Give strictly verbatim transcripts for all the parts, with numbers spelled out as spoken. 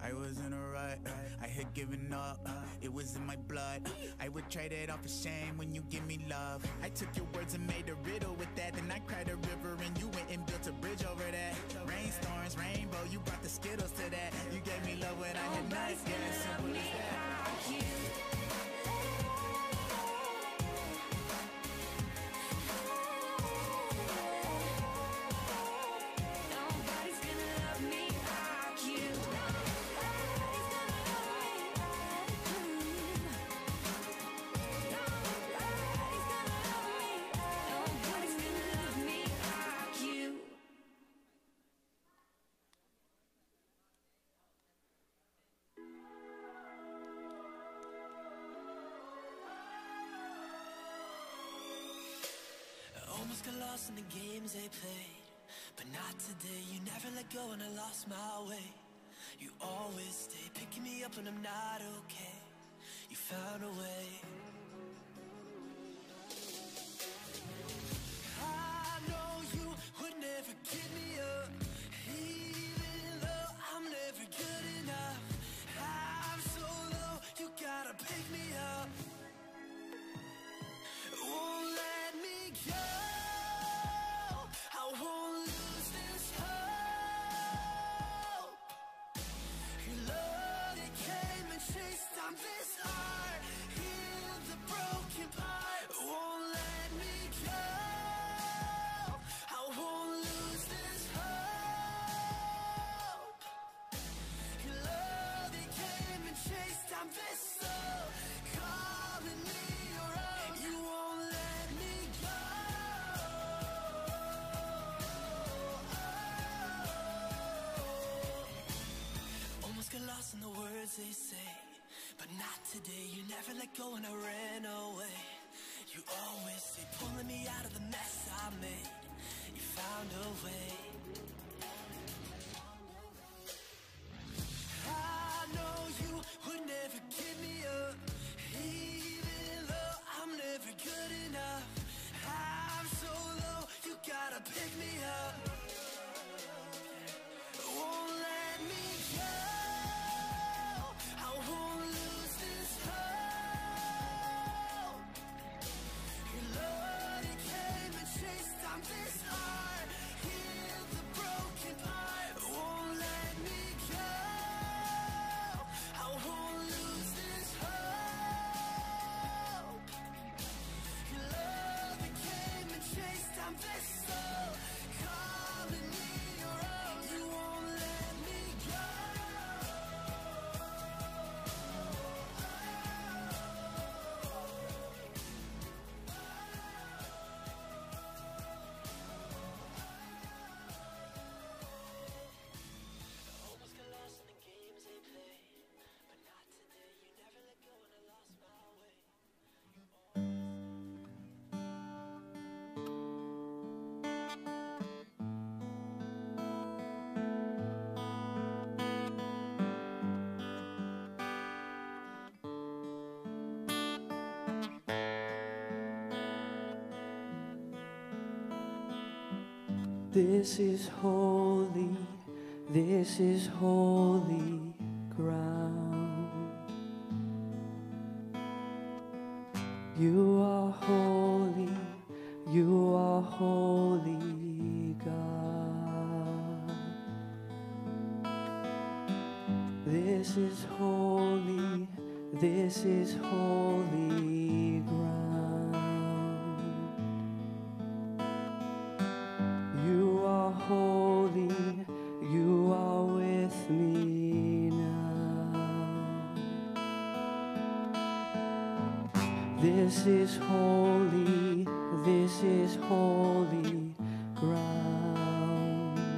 I was in a rut, I had given up, it was in my blood. I would trade it off for shame when you give me love. I took your words and made a riddle with that. Then I cried a river and you went and built a bridge over that. Rainstorms, rainbow, you brought the Skittles to that. You gave me love when I had nights, yeah, as simple as that. Almost got lost in the games they played, but not today. You never let go and I lost my way. You always stay picking me up when I'm not okay. You found a way. I know you would never give me up, even though I'm never good enough. I'm so low, you gotta pick me up. Won't let me go. I won't lose this hope. Your love, it came and chased. I'm this hard. Heal the broken part. Won't let me go. I won't lose this hope. Your love, it came and chased. I'm this soul. Calling me your own. You won't let me go. Almost got lost in the words they say, but not today. You never let go and I ran away. You always stay pulling me out of the mess I made. You found a way. I know you would never give me up, even though I'm never good enough. I'm so low, you gotta pick me up. Won't let me go. I won't lose this hope. Your love, it came and chased. I'm this hard. Heal the broken part. Won't let me go. I won't lose this hope. Your love, it came and chased. I'm this soul. Calling me your own. You won't let me go. Almost got lost in the games they played, but not today. You never let go and I lost my way. This is holy, this is holy ground. You are holy, you are holy God. This is holy, this is holy ground. You are holy, you are with me now. This is holy, this is holy ground.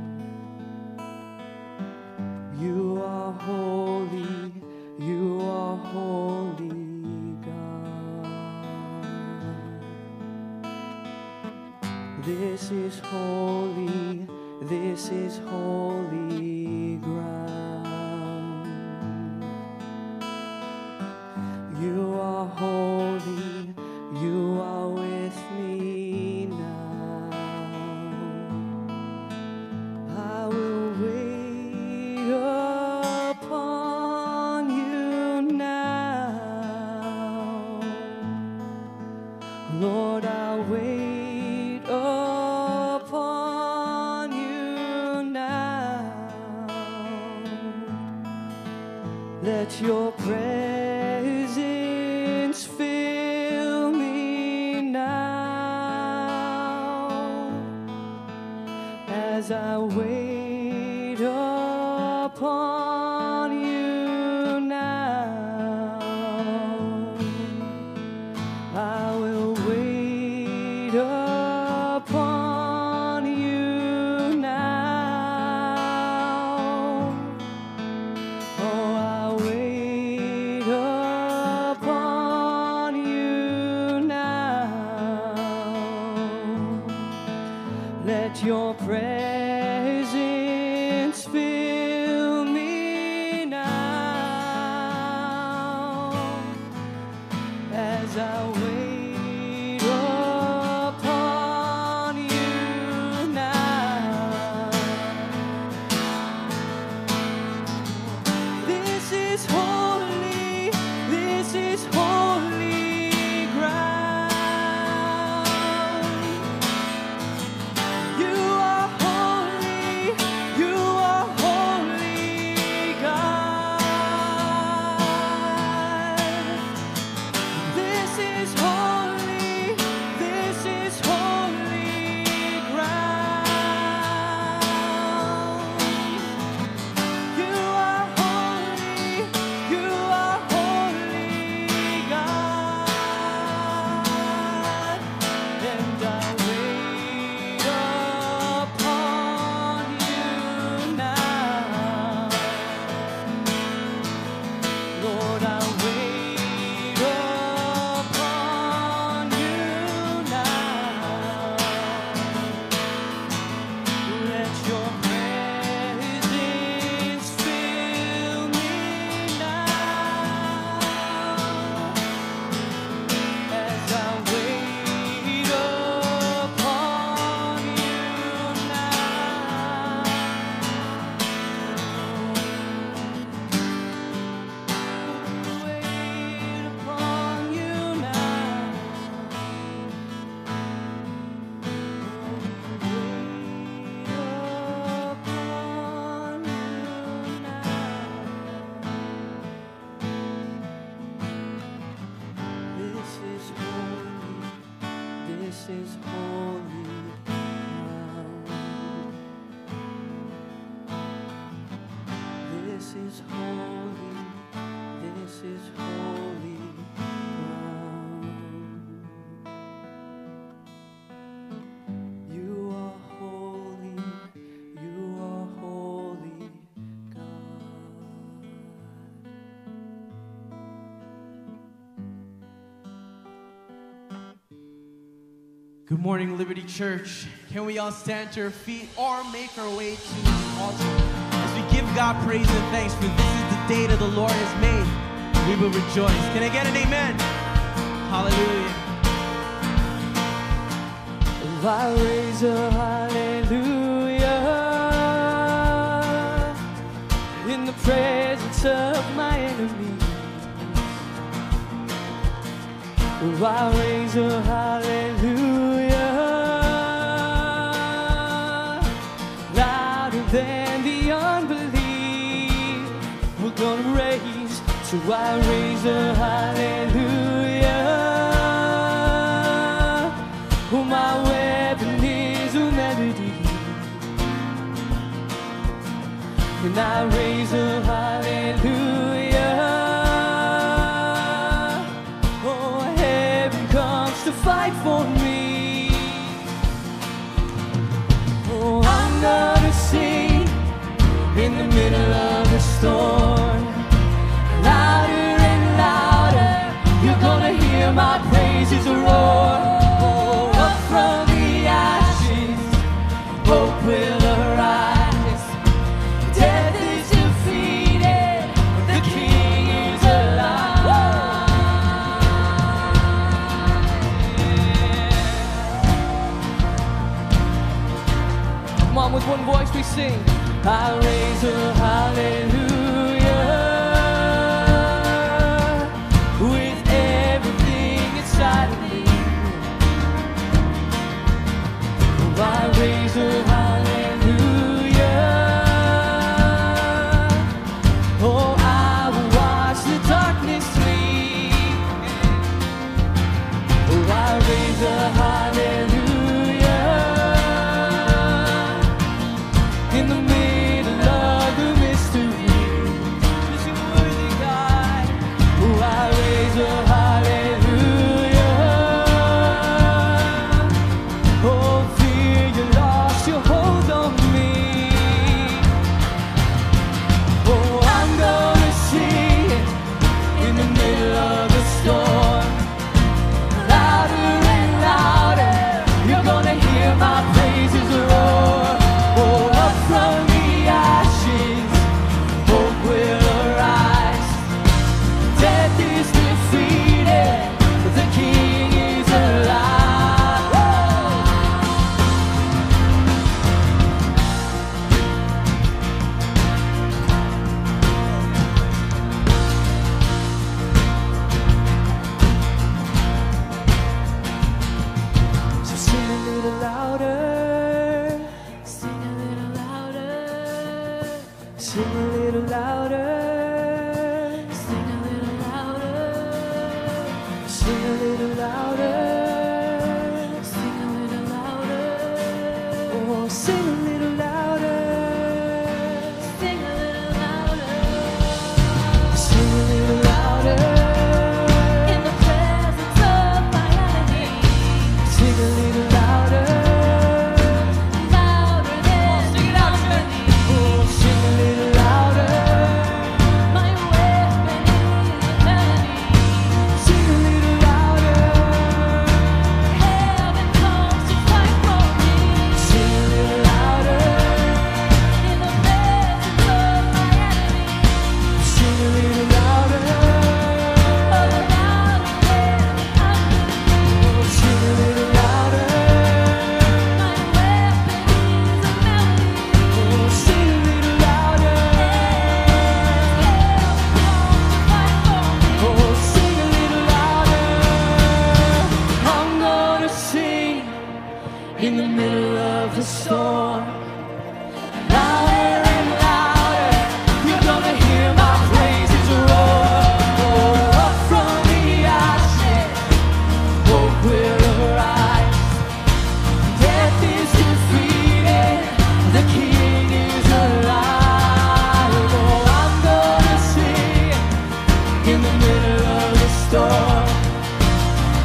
You are holy, you are holy God. This is holy, this is holy ground. You are holy, you are with me now. I will wait upon Let your presence fill me now as I wait upon you now. I will wait upon you now. Oh, I'll wait upon you now. Let your presence fill me now as I wait upon you now. This is holy, this is holy ground. You are holy, you are holy God. This is holy, this is holy ground. You are holy, you are holy God. And I wait upon you now. Lord, I wait upon you now. Let your presence fill me now as I wait upon you now. Wait upon you now. This is holy, this is holy ground. This is holy, this is holy ground. You are holy, you are holy God. Good morning, Liberty Church. Can we all stand to our feet or make our way to the altar as we give God praise and thanks, for this is the day that the Lord has made. We will rejoice. Can I get an amen? Hallelujah. I raise a hallelujah in the presence of my enemies. I raise a hallelujah louder than the unbelief. We're gonna raise, so I raise a hallelujah. Oh, my weapon is a melody, and I raise a hallelujah. Oh, heaven comes to fight for me. Oh, I'm gonna sing in the middle of the storm, louder and louder. You're gonna hear my praises roar. Oh, up from the ashes, hope will arise. Death is defeated, the King is alive. Come on, with one voice we sing. I raise a hallelujah with everything inside of me. I raise a hallelujah. Oh, I will Sing a little louder. Sing a little louder. Sing a little louder. Sing a little louder. Oh, sing a little louder. Sing a little louder. Sing a little louder. In the presence of my enemy. Sing a little louder. Louder than company. Oh, sing a little louder. My weapon is a melody. Sing a little louder. Heaven comes to fight for me. Sing a little louder. In the presence of my enemy. Sing a little louder. Oh, louder than company. Oh, sing a little louder. My weapon is a melody. Oh, sing a little louder. Oh, sing a little louder. I'm gonna sing in the middle of the storm. Louder and louder, you're gonna hear my praises roar. Oh, up from the ashes, hope will arise. Death is defeated, the King is alive. Oh, I'm gonna sing in the middle of the storm.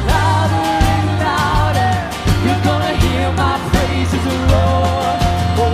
Louder and louder, you're gonna hear my praises roar. Oh,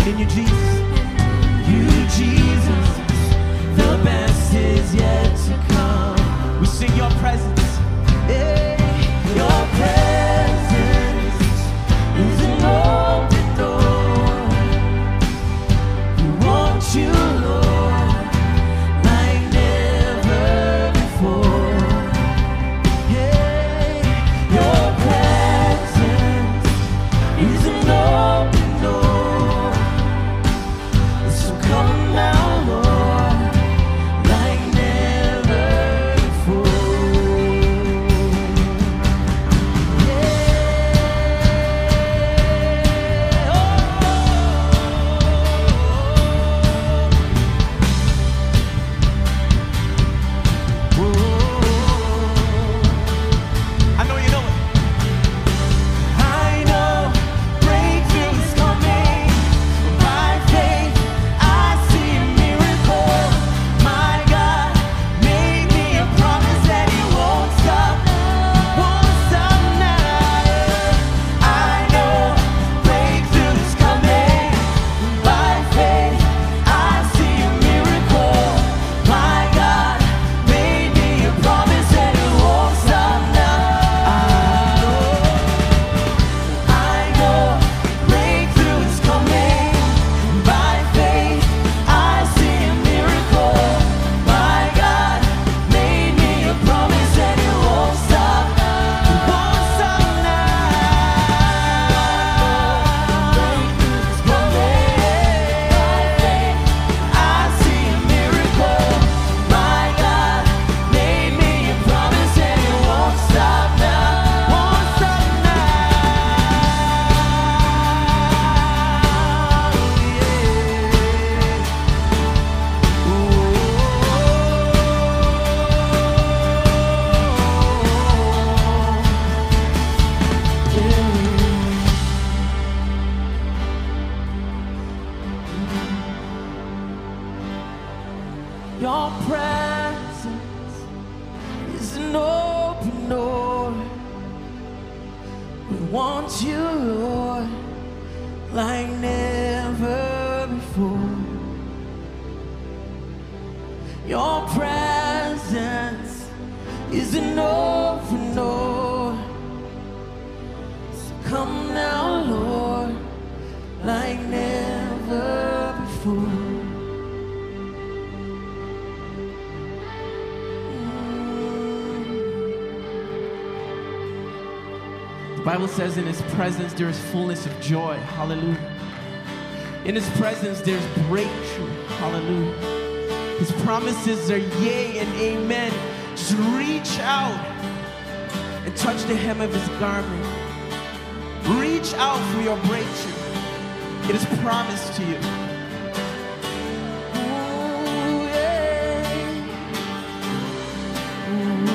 And in you, Jesus, you, Jesus, the best is yet to come. We sing your presence. Hey, your presence is an open door. We want you, Lord, like never before. Hey, your presence is an open door. So come now, Lord, like never before. Yeah. Oh. Oh. I know you know it. I know breakthrough is coming. By faith, I see a miracle. My God made me a promise that He won't stop, won't stop now. I know breakthrough is coming. By faith, I see a miracle. My God made me a promise that He won't stop now. I know breakthrough is coming. By faith, I see a miracle. My God made me a promise that He won't stop. He won't stop now. Breakthrough is coming. By faith, I see a miracle. My God made me a promise that He won't stop now. Won't stop Your presence is an open door. We want you, Lord, like never before. Your presence is an open door. So come now, Lord, like never before. The Bible says in His presence there is fullness of joy. Hallelujah. In His presence there's breakthrough. Hallelujah. His promises are yea and amen. Just reach out and touch the hem of His garment. Reach out for your breakthrough. It is promised to you. Ooh, yeah. Ooh.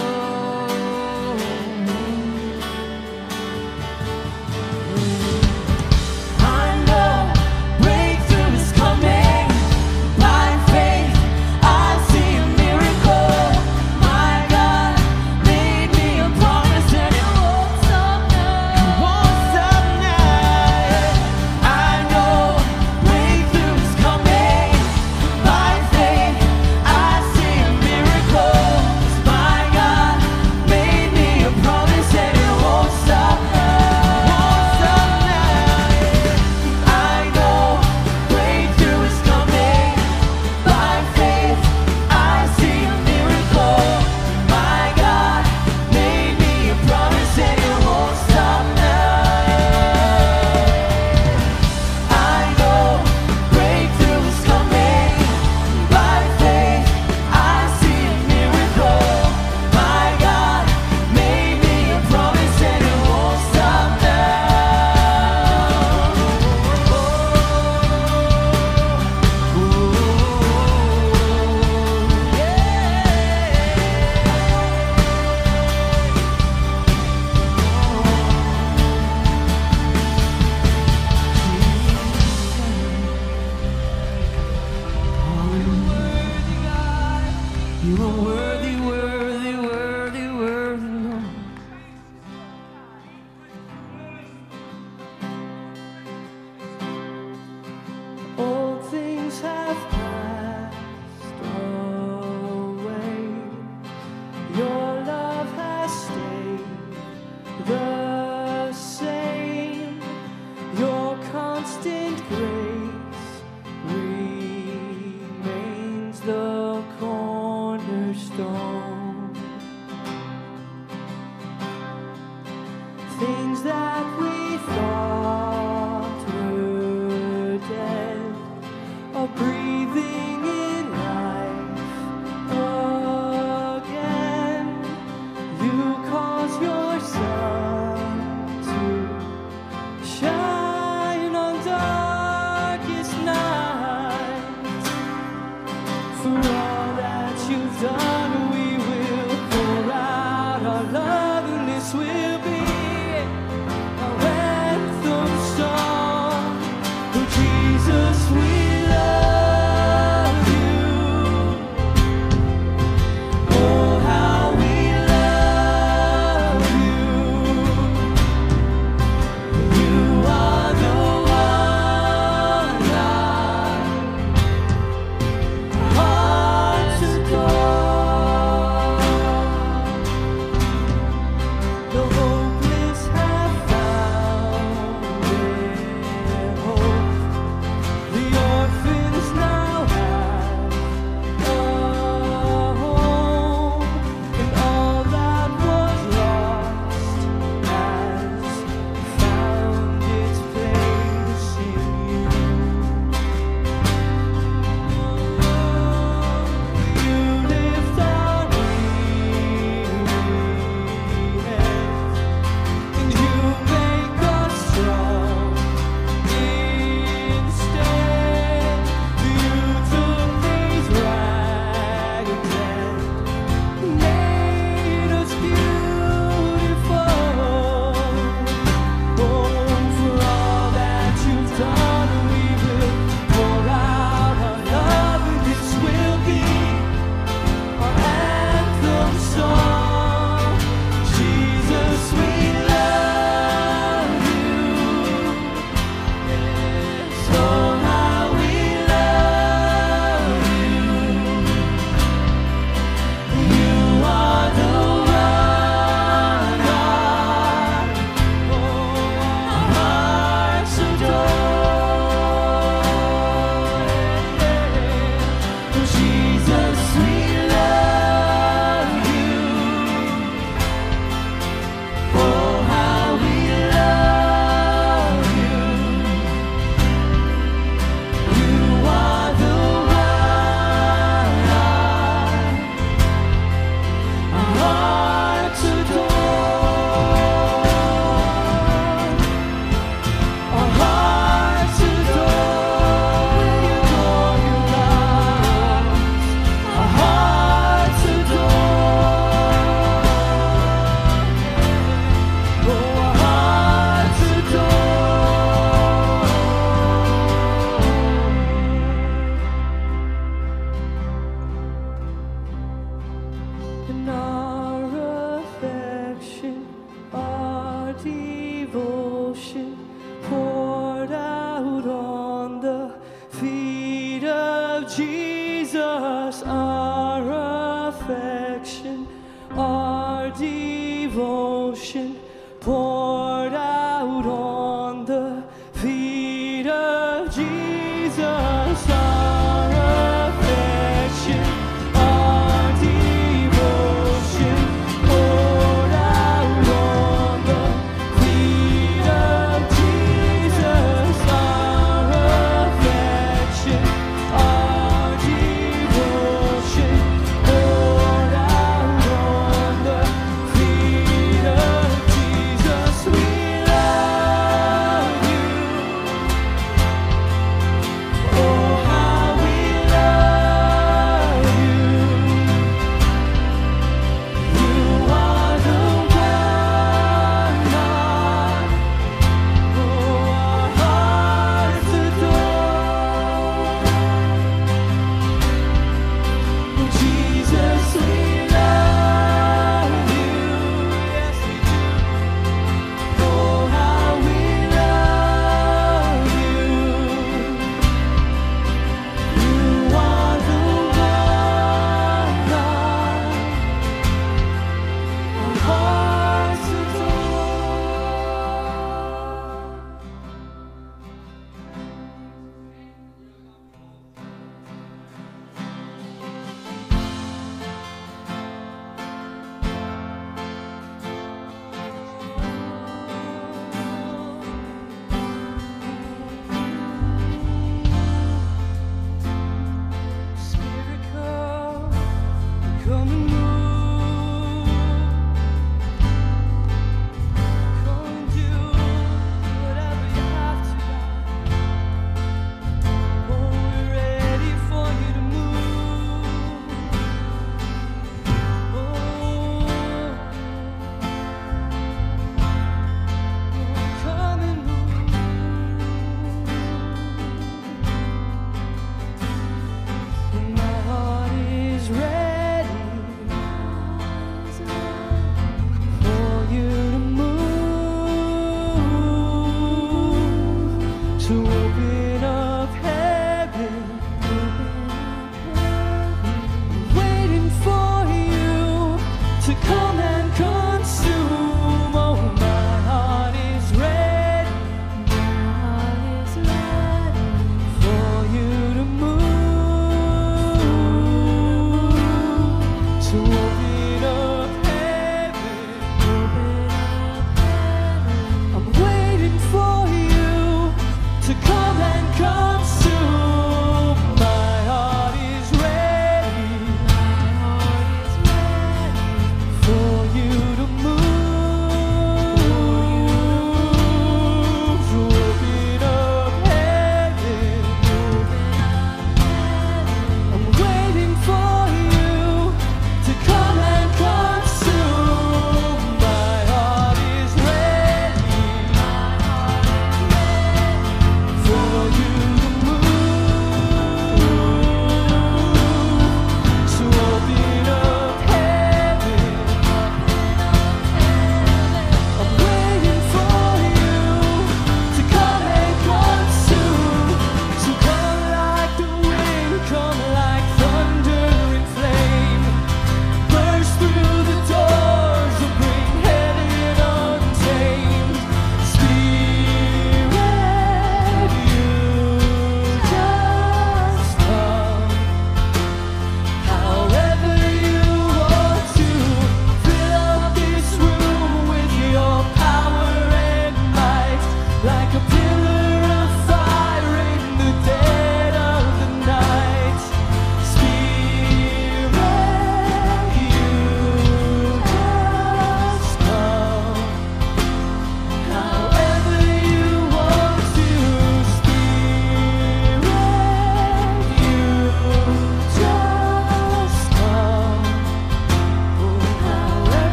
I know breakthrough is coming. By faith, I see a miracle. My God made me a promise and It won't stop now. It won't stop now. I know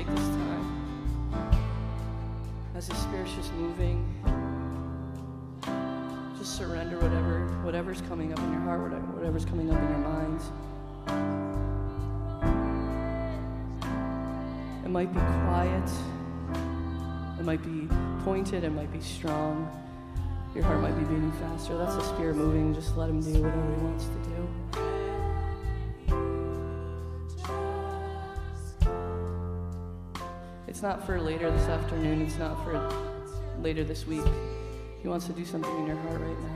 take this time as the Spirit's just moving. Just surrender whatever, whatever's coming up in your heart, whatever, whatever's coming up in your minds. It might be quiet. It might be pointed. It might be strong. Your heart might be beating faster. That's the Spirit moving. Just let Him do whatever He wants to do. It's not for later this afternoon. It's not for later this week. He wants to do something in your heart right now.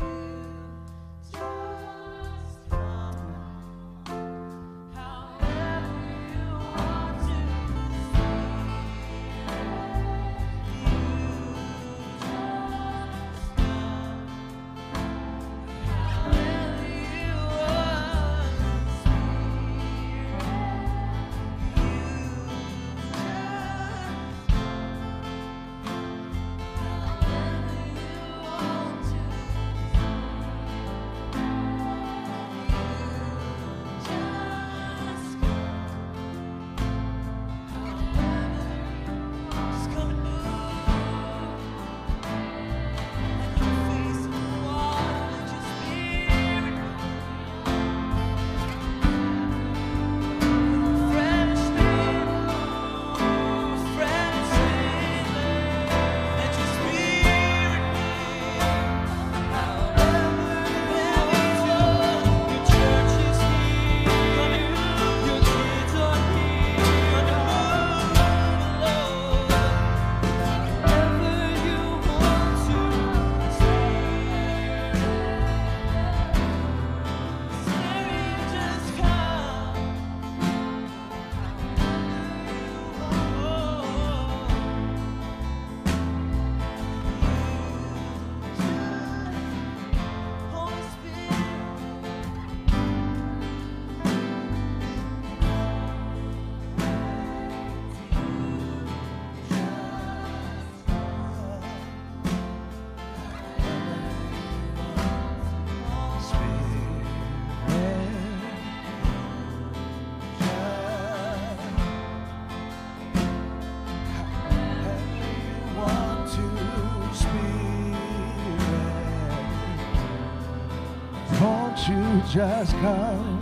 You just come,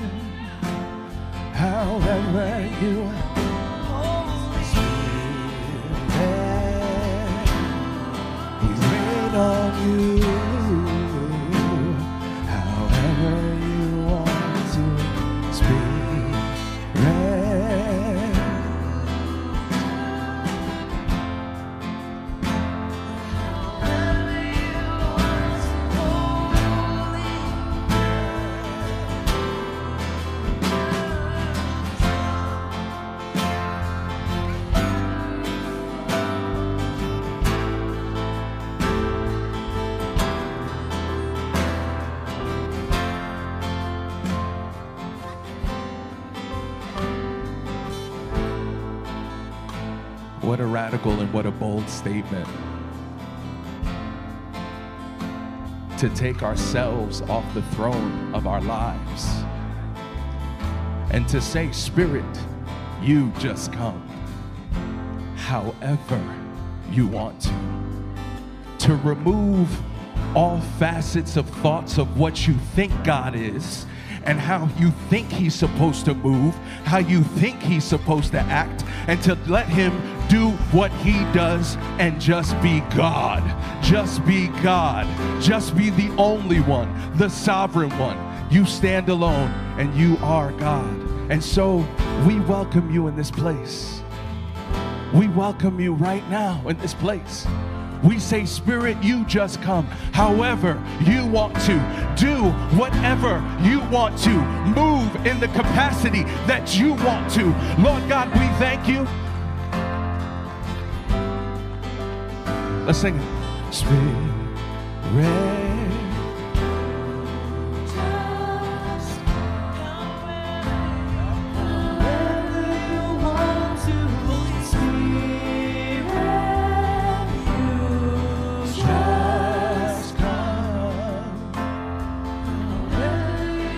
however you Spirit, we rain on you, however you want to. Spirit, What a radical and what a bold statement. To take ourselves off the throne of our lives and to say, Spirit, you just come however you want to. To remove all facets of thoughts of what you think God is and how you think He's supposed to move, how you think He's supposed to act, and to let Him do what He does and just be God. Just be God. Just be the only one, the sovereign one. You stand alone and you are God. And so we welcome you in this place. We welcome you right now in this place. We say, Spirit, you just come however you want to. Do whatever you want to. Move in the capacity that you want to. Lord God, we thank you. Let's sing it. Spirit,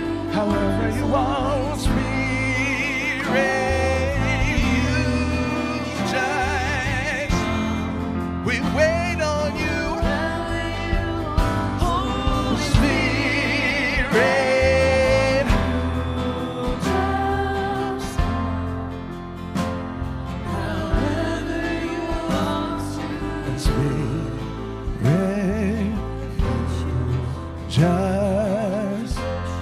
however you want, Spirit, you just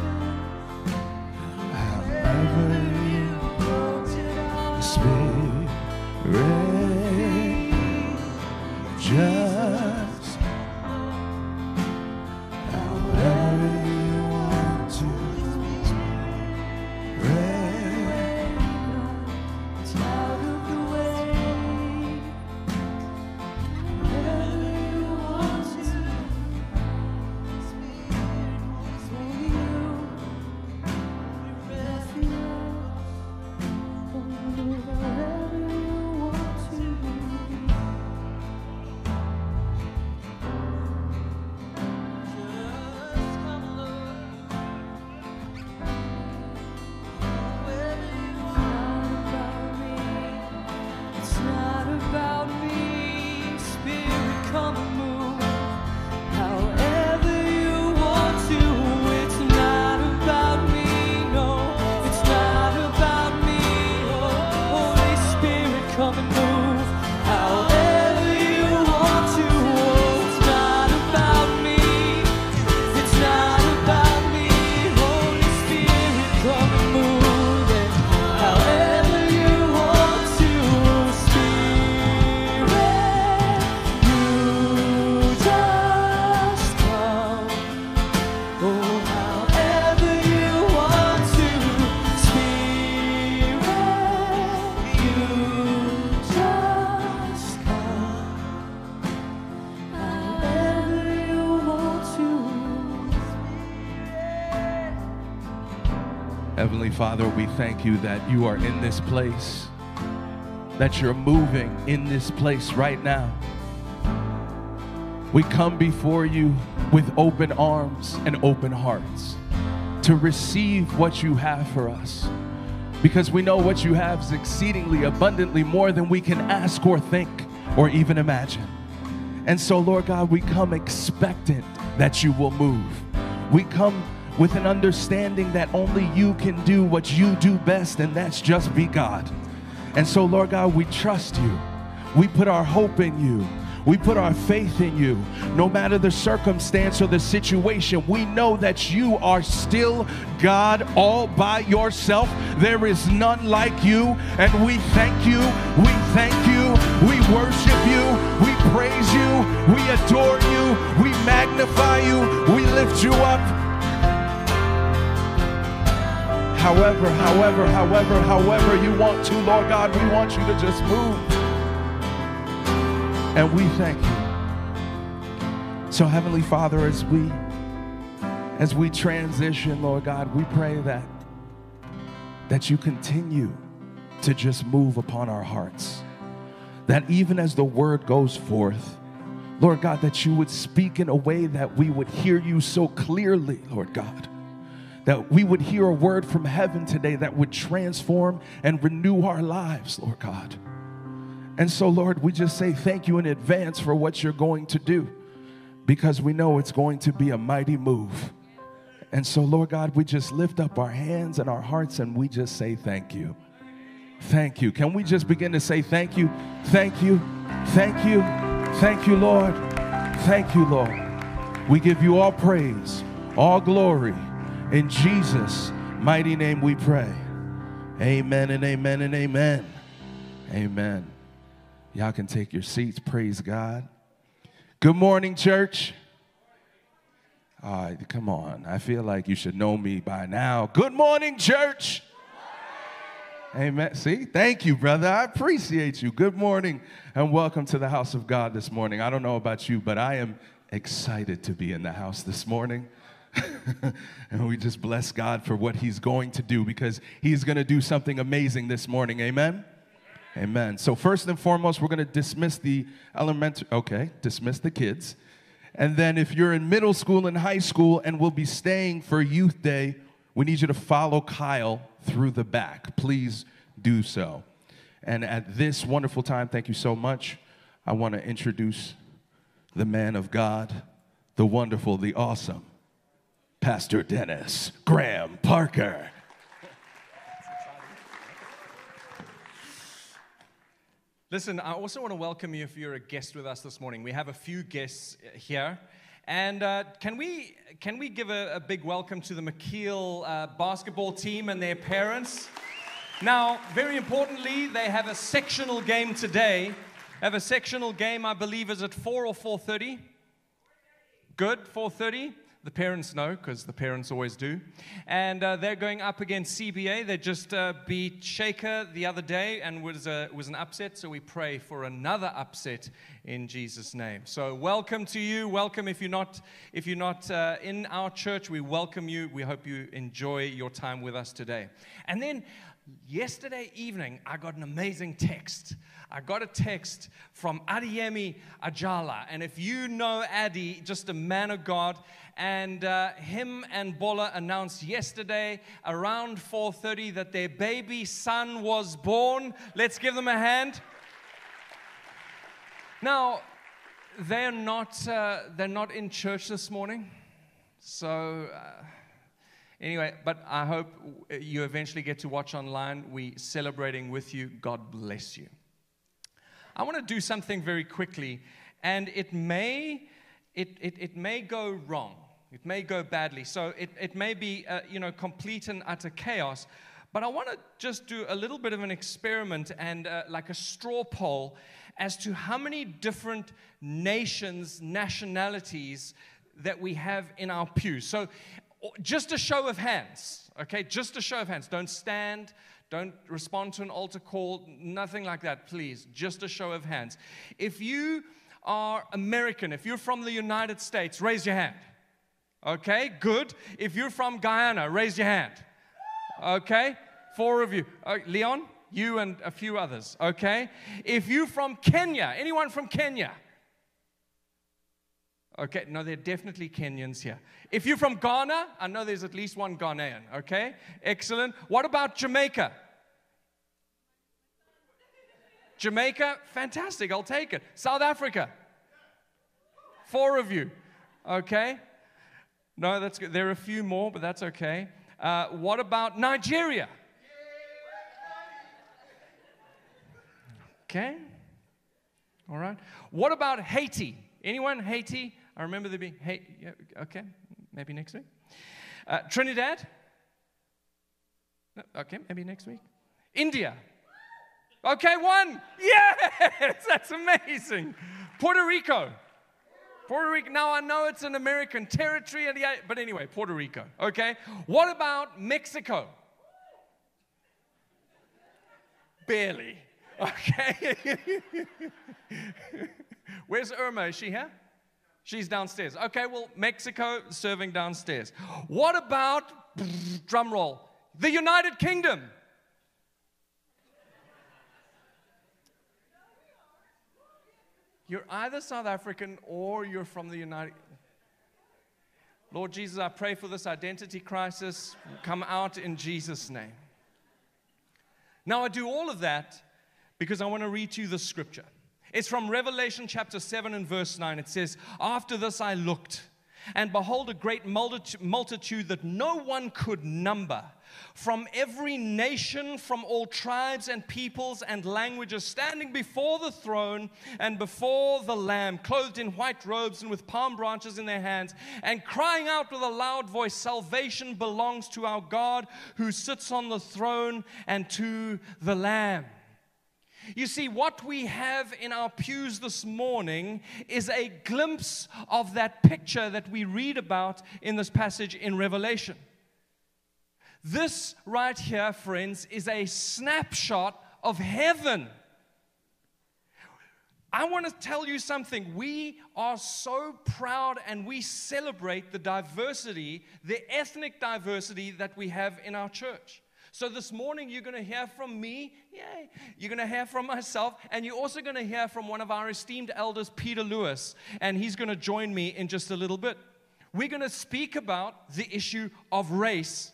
however you Spirit, just however you want to. It's out of the way. Wherever you want to. It's only you. Nothing else. Wherever you want to. Just come, Lord. Wherever you want. It's not about me. Spirit, come and move. However you want to. It's not about me. No, it's not about me. Oh, Holy Spirit, come and move. However you want to. Oh, it's not about me. It's not about me. Holy Spirit, come and move. And however you want to. Spirit, you just come. Oh, however you want to. Spirit, you just come. However you want to. Heavenly Father, we thank you that you are in this place, that you're moving in this place right now. We come before you with open arms and open hearts to receive what you have for us, because we know what you have is exceedingly abundantly more than we can ask or think or even imagine. And so, Lord God, we come expectant that you will move. We come with an understanding that only you can do what you do best, and that's just be God. And so, Lord God, we trust you. We put our hope in you. We put our faith in you. No matter the circumstance or the situation, we know that you are still God all by yourself. There is none like you, and we thank you. We thank you. We worship you. We praise you. We adore you. We magnify you. We lift you up. However, however, however, however you want to, Lord God, we want you to just move. And we thank you. So, Heavenly Father, as we as we transition, Lord God, we pray that that you continue to just move upon our hearts. That even as the word goes forth, Lord God, that you would speak in a way that we would hear you so clearly, Lord God. That we would hear a word from heaven today that would transform and renew our lives, Lord God. And so, Lord, we just say thank you in advance for what you're going to do, because we know it's going to be a mighty move. And so, Lord God, we just lift up our hands and our hearts and we just say thank you. Thank you. Can we just begin to say thank you? Thank you. Thank you. Thank you, Lord. Thank you, Lord. We give you all praise, all glory. In Jesus' mighty name we pray. Amen and amen and amen. Amen. Y'all can take your seats. Praise God. Good morning, church. All right, come on. I feel like you should know me by now. Good morning, church. Amen. See, thank you, brother. I appreciate you. Good morning and welcome to the house of God this morning. I don't know about you, but I am excited to be in the house this morning. And we just bless God for what he's going to do, because he's going to do something amazing this morning. Amen? Amen. So first and foremost, we're going to dismiss the elementary, okay, dismiss the kids. And then if you're in middle school and high school and will be staying for Youth Day, we need you to follow Kyle through the back. Please do so. And at this wonderful time, thank you so much, I want to introduce the man of God, the wonderful, the awesome, Pastor Dennis Graham Parker. Listen, I also want to welcome you if you're a guest with us this morning. We have a few guests here, And uh, can we can we give a, a big welcome to the McKeel uh, basketball team and their parents? Now, very importantly, they have a sectional game today. They have a sectional game, I believe, is at four or four thirty? Good, four thirty. The parents know, because the parents always do. And uh, they're going up against C B A. They just uh, beat Shaker the other day and was, a, was an upset. So we pray for another upset in Jesus' name. So welcome to you. Welcome if you're not, if you're not uh, in our church. We welcome you. We hope you enjoy your time with us today. And then yesterday evening, I got an amazing text. I got a text from Adiyemi Ajala. And if you know Adi, just a man of God, and uh, him and Bola announced yesterday around four thirty that their baby son was born. Let's give them a hand. Now, they're not, uh, they're not in church this morning. So... Uh, Anyway, but I hope you eventually get to watch online. We're celebrating with you. God bless you. I want to do something very quickly, and it may, it, it, it may go wrong. It may go badly. So it, it may be, uh, you know, complete and utter chaos. But I want to just do a little bit of an experiment and uh, like a straw poll as to how many different nations, nationalities that we have in our pews. So just a show of hands, okay? Just a show of hands. Don't stand. Don't respond to an altar call. Nothing like that, please. Just a show of hands. If you are American, if you're from the United States, raise your hand. Okay, good. If you're from Guyana, raise your hand. Okay, four of you. Uh, Leon, you and a few others, okay? If you're from Kenya, anyone from Kenya? Okay, no, there are definitely Kenyans here. If you're from Ghana, I know there's at least one Ghanaian, okay? Excellent. What about Jamaica? Jamaica, fantastic, I'll take it. South Africa? Four of you, okay? No, that's good. There are a few more, but that's okay. Uh, what about Nigeria? Okay, all right. What about Haiti? Anyone? Haiti? I remember there being, hey, yeah, okay, maybe next week. Uh, Trinidad? No, okay, maybe next week. India? Okay, one. Yes, that's amazing. Puerto Rico? Puerto Rico, now I know it's an American territory, but anyway, Puerto Rico, okay? What about Mexico? Barely, okay. Where's Irma? Is she here? She's downstairs. Okay, well, Mexico serving downstairs. What about, drum roll, the United Kingdom? You're either South African or you're from the United. Lord Jesus, I pray for this identity crisis. Come out in Jesus' name. Now, I do all of that because I want to read to you the scripture. It's from Revelation chapter seven and verse nine. It says, after this I looked, and behold, a great multitude that no one could number, from every nation, from all tribes and peoples and languages, standing before the throne and before the Lamb, clothed in white robes and with palm branches in their hands, and crying out with a loud voice, salvation belongs to our God who sits on the throne and to the Lamb. You see, what we have in our pews this morning is a glimpse of that picture that we read about in this passage in Revelation. This right here, friends, is a snapshot of heaven. I want to tell you something. We are so proud and we celebrate the diversity, the ethnic diversity that we have in our church. So this morning you're going to hear from me, yay, you're going to hear from myself, and you're also going to hear from one of our esteemed elders, Peter Lewis, and he's going to join me in just a little bit. We're going to speak about the issue of race.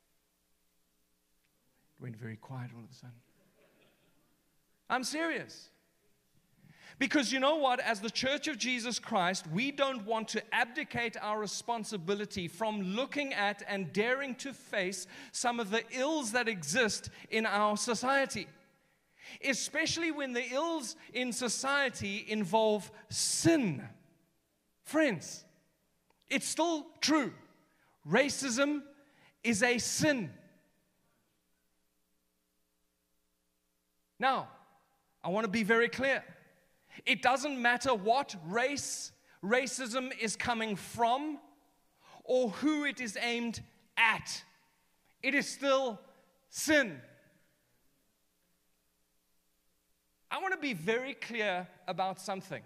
It went very quiet all of a sudden. I'm serious. Because you know what? As the Church of Jesus Christ, we don't want to abdicate our responsibility from looking at and daring to face some of the ills that exist in our society. Especially when the ills in society involve sin. Friends, It's still true. Racism is a sin. Now, I want to be very clear. It doesn't matter what race racism is coming from or who it is aimed at. It is still sin. I want to be very clear about something.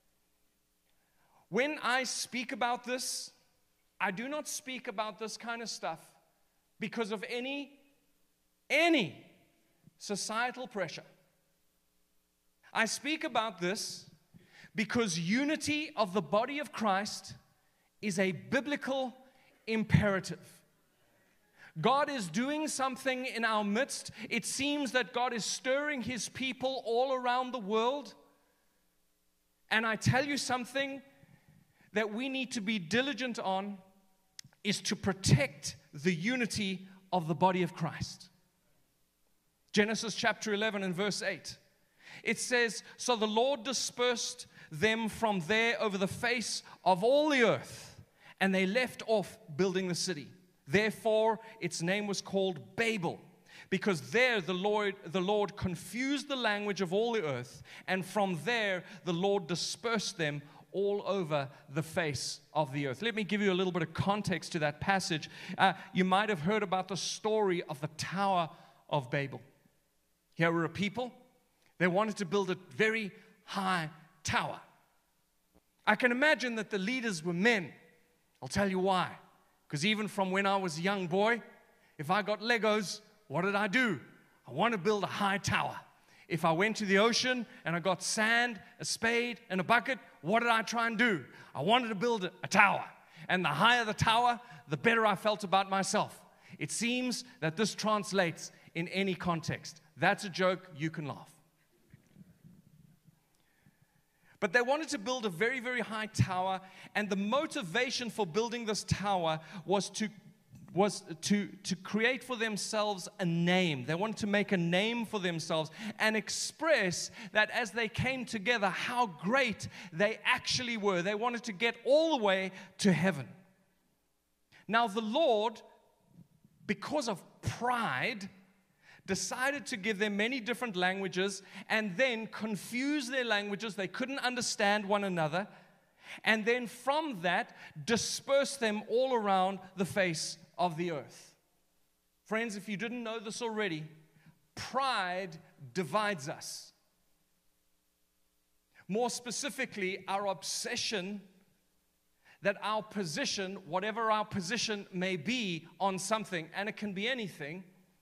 When I speak about this, I do not speak about this kind of stuff because of any, any societal pressure. I speak about this because unity of the body of Christ is a biblical imperative. God is doing something in our midst. It seems that God is stirring His people all around the world. And I tell you something that we need to be diligent on is to protect the unity of the body of Christ. Genesis chapter eleven and verse eight. It says, "So the Lord dispersed them from there over the face of all the earth, and they left off building the city. Therefore, its name was called Babel, because there the Lord, the Lord confused the language of all the earth, and from there the Lord dispersed them all over the face of the earth." Let me give you a little bit of context to that passage. Uh, you might have heard about the story of the Tower of Babel. Here were a people. They wanted to build a very high tower. I can imagine that the leaders were men. I'll tell you why. Because even from when I was a young boy, if I got Legos, what did I do? I want to build a high tower. If I went to the ocean and I got sand, a spade, and a bucket, what did I try and do? I wanted to build a, a tower. And the higher the tower, the better I felt about myself. It seems that this translates in any context. That's a joke, you can laugh. But they wanted to build a very, very high tower, and the motivation for building this tower was to was to, to create for themselves a name. They wanted to make a name for themselves and express that as they came together, how great they actually were. They wanted to get all the way to heaven. Now the Lord, because of pride, decided to give them many different languages and then confuse their languages. They couldn't understand one another. And then from that, disperse them all around the face of the earth. Friends, if you didn't know this already, pride divides us. More specifically, our obsession that our position, whatever our position may be on something, and it can be anything,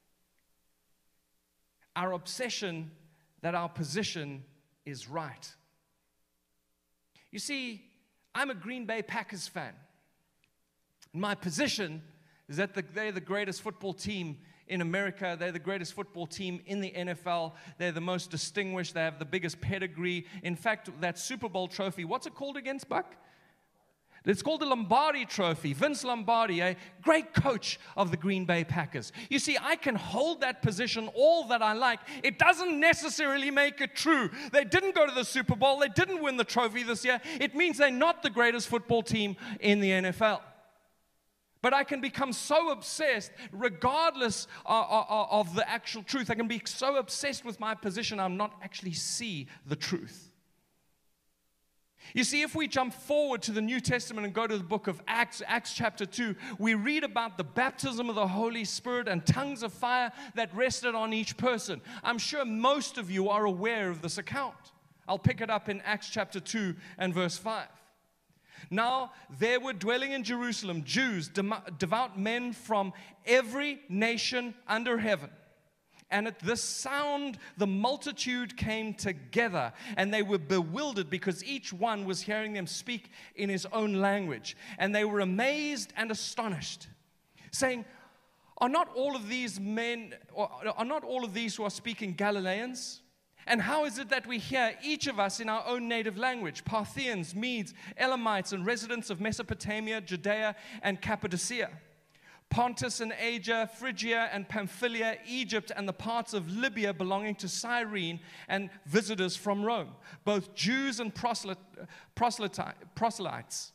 our obsession that our position is right. You see, I'm a Green Bay Packers fan. My position is that the, they're the greatest football team in America. They're the greatest football team in the N F L. They're the most distinguished. They have the biggest pedigree. In fact, that Super Bowl trophy, what's it called against, Buck? It's called the Lombardi Trophy. Vince Lombardi, a great coach of the Green Bay Packers. You see, I can hold that position all that I like. It doesn't necessarily make it true. They didn't go to the Super Bowl. They didn't win the trophy this year. It means they're not the greatest football team in the N F L. But I can become so obsessed, regardless of, of, of the actual truth. I can be so obsessed with my position, I'm not actually see the truth. You see, if we jump forward to the New Testament and go to the book of Acts, Acts chapter two, we read about the baptism of the Holy Spirit and tongues of fire that rested on each person. I'm sure most of you are aware of this account. I'll pick it up in Acts chapter two and verse five. Now, there were dwelling in Jerusalem Jews, devout men from every nation under heaven. And at this sound, the multitude came together, and they were bewildered because each one was hearing them speak in his own language. And they were amazed and astonished, saying, Are not all of these men, or are not all of these who are speaking Galileans? And how is it that we hear each of us in our own native language, Parthians, Medes, Elamites, and residents of Mesopotamia, Judea, and Cappadocia, Pontus and Asia, Phrygia and Pamphylia, Egypt, and the parts of Libya belonging to Cyrene, and visitors from Rome, both Jews and proselytes,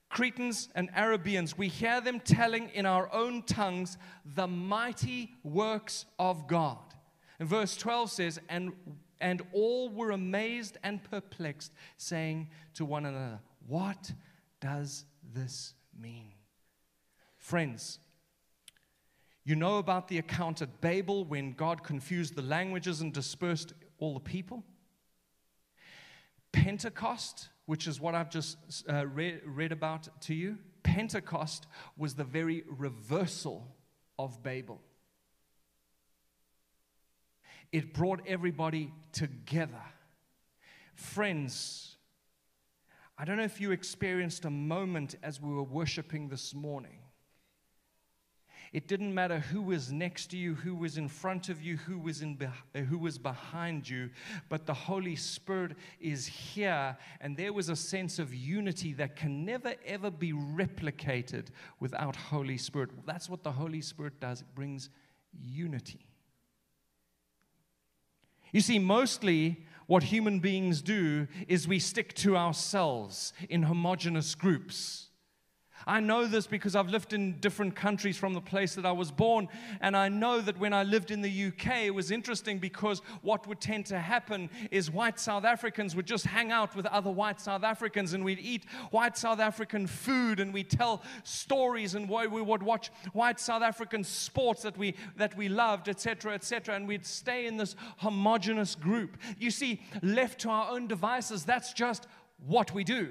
Cretans and Arabians, we hear them telling in our own tongues the mighty works of God. And verse twelve says, and, and all were amazed and perplexed, saying to one another, what does this mean? Friends, you know about the account at Babel when God confused the languages and dispersed all the people? Pentecost, which is what I've just uh, read, read about to you, Pentecost was the very reversal of Babel. It brought everybody together. Friends, I don't know if you experienced a moment as we were worshiping this morning. It didn't matter who was next to you, who was in front of you, who was in be- who was behind you, but the Holy Spirit is here, and there was a sense of unity that can never ever be replicated without Holy Spirit. That's what the Holy Spirit does. It brings unity. You see, mostly what human beings do is we stick to ourselves in homogeneous groups. I know this because I've lived in different countries from the place that I was born, and I know that when I lived in the U K, it was interesting because what would tend to happen is white South Africans would just hang out with other white South Africans, and we'd eat white South African food, and we'd tell stories, and we would watch white South African sports that we that we loved, et cetera, et cetera, and we'd stay in this homogenous group. You see, left to our own devices, that's just what we do.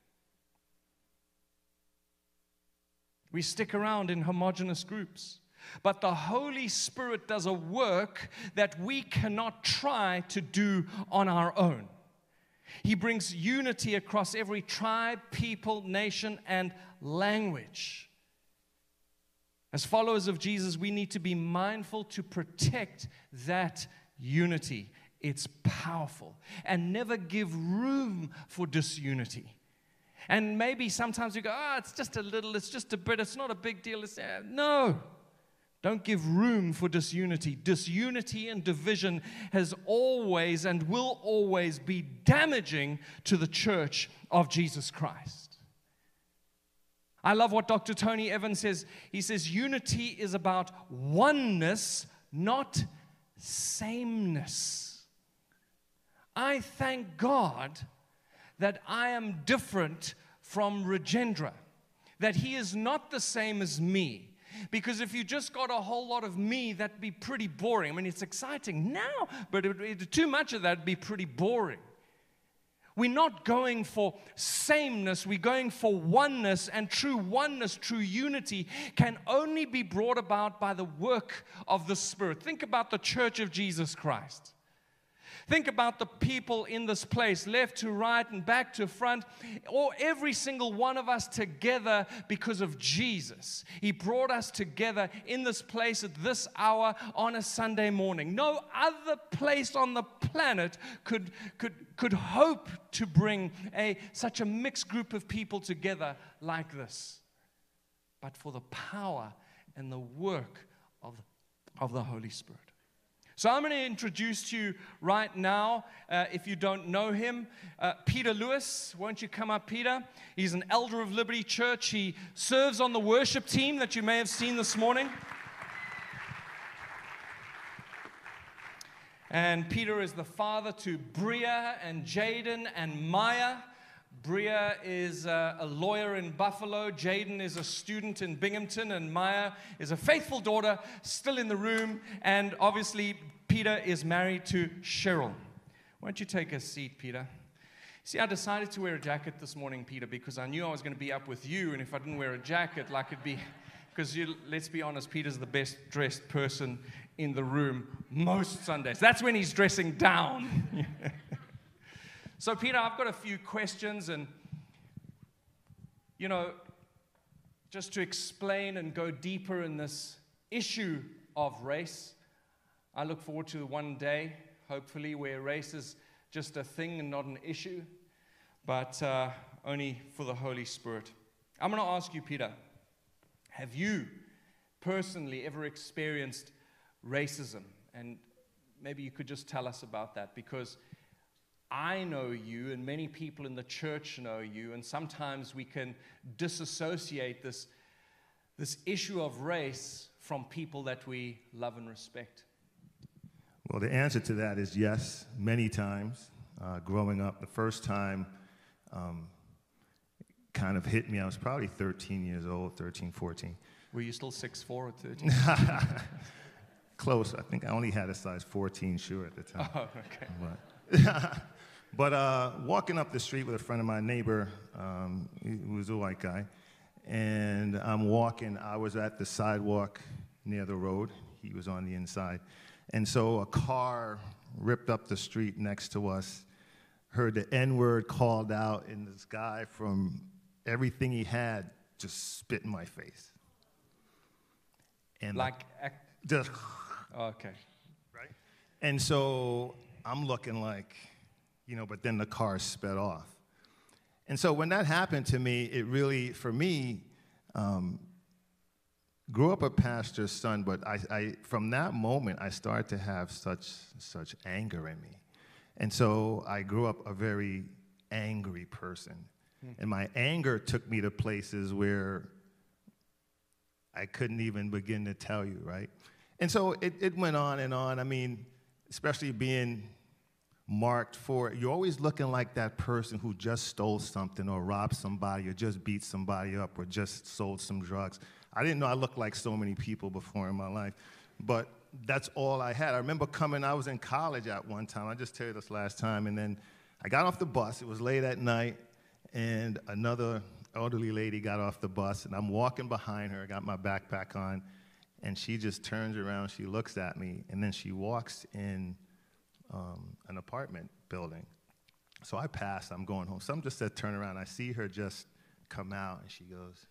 We stick around in homogeneous groups. But the Holy Spirit does a work that we cannot try to do on our own. He brings unity across every tribe, people, nation, and language. As followers of Jesus, we need to be mindful to protect that unity. It's powerful. And never give room for disunity. And maybe sometimes you go, oh, it's just a little, it's just a bit, it's not a big deal. It's, uh, no, don't give room for disunity. Disunity and division has always and will always be damaging to the church of Jesus Christ. I love what Doctor Tony Evans says. He says, unity is about oneness, not sameness. I thank God that I am different from Rajendra, that he is not the same as me. Because if you just got a whole lot of me, that'd be pretty boring. I mean, it's exciting now, but it, it, too much of that would be pretty boring. We're not going for sameness, we're going for oneness, and true oneness, true unity can only be brought about by the work of the Spirit. Think about the church of Jesus Christ. Think about the people in this place, left to right and back to front, or every single one of us together because of Jesus. He brought us together in this place at this hour on a Sunday morning. No other place on the planet could, could, could hope to bring a, such a mixed group of people together like this. But for the power and the work of, of the Holy Spirit. So I'm going to introduce to you right now, uh, if you don't know him, uh, Peter Lewis. Won't you come up, Peter? He's an elder of Liberty Church. He serves on the worship team that you may have seen this morning. And Peter is the father to Bria and Jaden and Maya. Bria is uh, a lawyer in Buffalo. Jaden is a student in Binghamton. And Maya is a faithful daughter still in the room. And obviously, Peter is married to Cheryl. Why don't you take a seat, Peter? See, I decided to wear a jacket this morning, Peter, because I knew I was going to be up with you. And if I didn't wear a jacket, like it'd be... Because let's be honest, Peter's the best dressed person in the room most Sundays. That's when he's dressing down. So, Peter, I've got a few questions, and, you know, just to explain and go deeper in this issue of race, I look forward to one day, hopefully, where race is just a thing and not an issue, but uh, only for the Holy Spirit. I'm going to ask you, Peter, have you personally ever experienced racism? And maybe you could just tell us about that, because I know you and many people in the church know you, and sometimes we can disassociate this, this issue of race from people that we love and respect. Well, the answer to that is yes, many times. Uh, growing up, the first time um, kind of hit me, I was probably thirteen years old, thirteen, fourteen. Were you still six foot four at thirteen? Close. I think I only had a size fourteen shoe at the time. Oh, okay. But, but uh, walking up the street with a friend of my neighbor, um, who was a white guy, and I'm walking. I was at the sidewalk near the road. He was on the inside. And so a car ripped up the street next to us, heard the N-word called out, and this guy from everything he had just spit in my face. And Like, ac- just, oh, okay. right? And so I'm looking like, you know, but then the car sped off. And so when that happened to me, it really, for me, um, grew up a pastor's son, but I, I, from that moment, I started to have such, such anger in me. And so I grew up a very angry person. Hmm. And my anger took me to places where I couldn't even begin to tell you, right? And so it, it went on and on. I mean, especially being marked for it, you're always looking like that person who just stole something or robbed somebody or just beat somebody up or just sold some drugs. I didn't know I looked like so many people before in my life, but that's all I had. I remember coming, I was in college at one time, I just tell you this last time, and then I got off the bus, it was late at night, and another elderly lady got off the bus, and I'm walking behind her, I got my backpack on, and she just turns around, she looks at me, and then she walks in um, an apartment building. So I pass, I'm going home. Some just said turn around, I see her just come out, and she goes,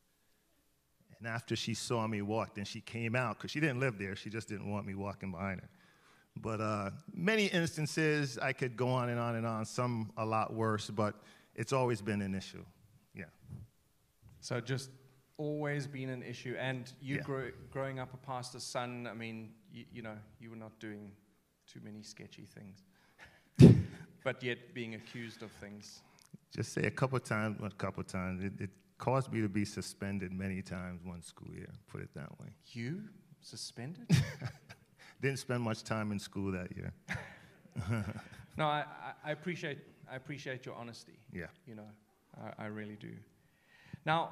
and after she saw me walk, then she came out, because she didn't live there. She just didn't want me walking behind her. But uh, many instances, I could go on and on and on, some a lot worse, but it's always been an issue, yeah. So just always been an issue. And you Yeah. grow, growing up a pastor's son, I mean, you, you know, you were not doing too many sketchy things, but yet being accused of things. Just say a couple times, a couple times. It, it caused me to be suspended many times one school year, put it that way. You suspended? Didn't spend much time in school that year. No, I, I appreciate I appreciate your honesty. Yeah. You know, I, I really do. Now,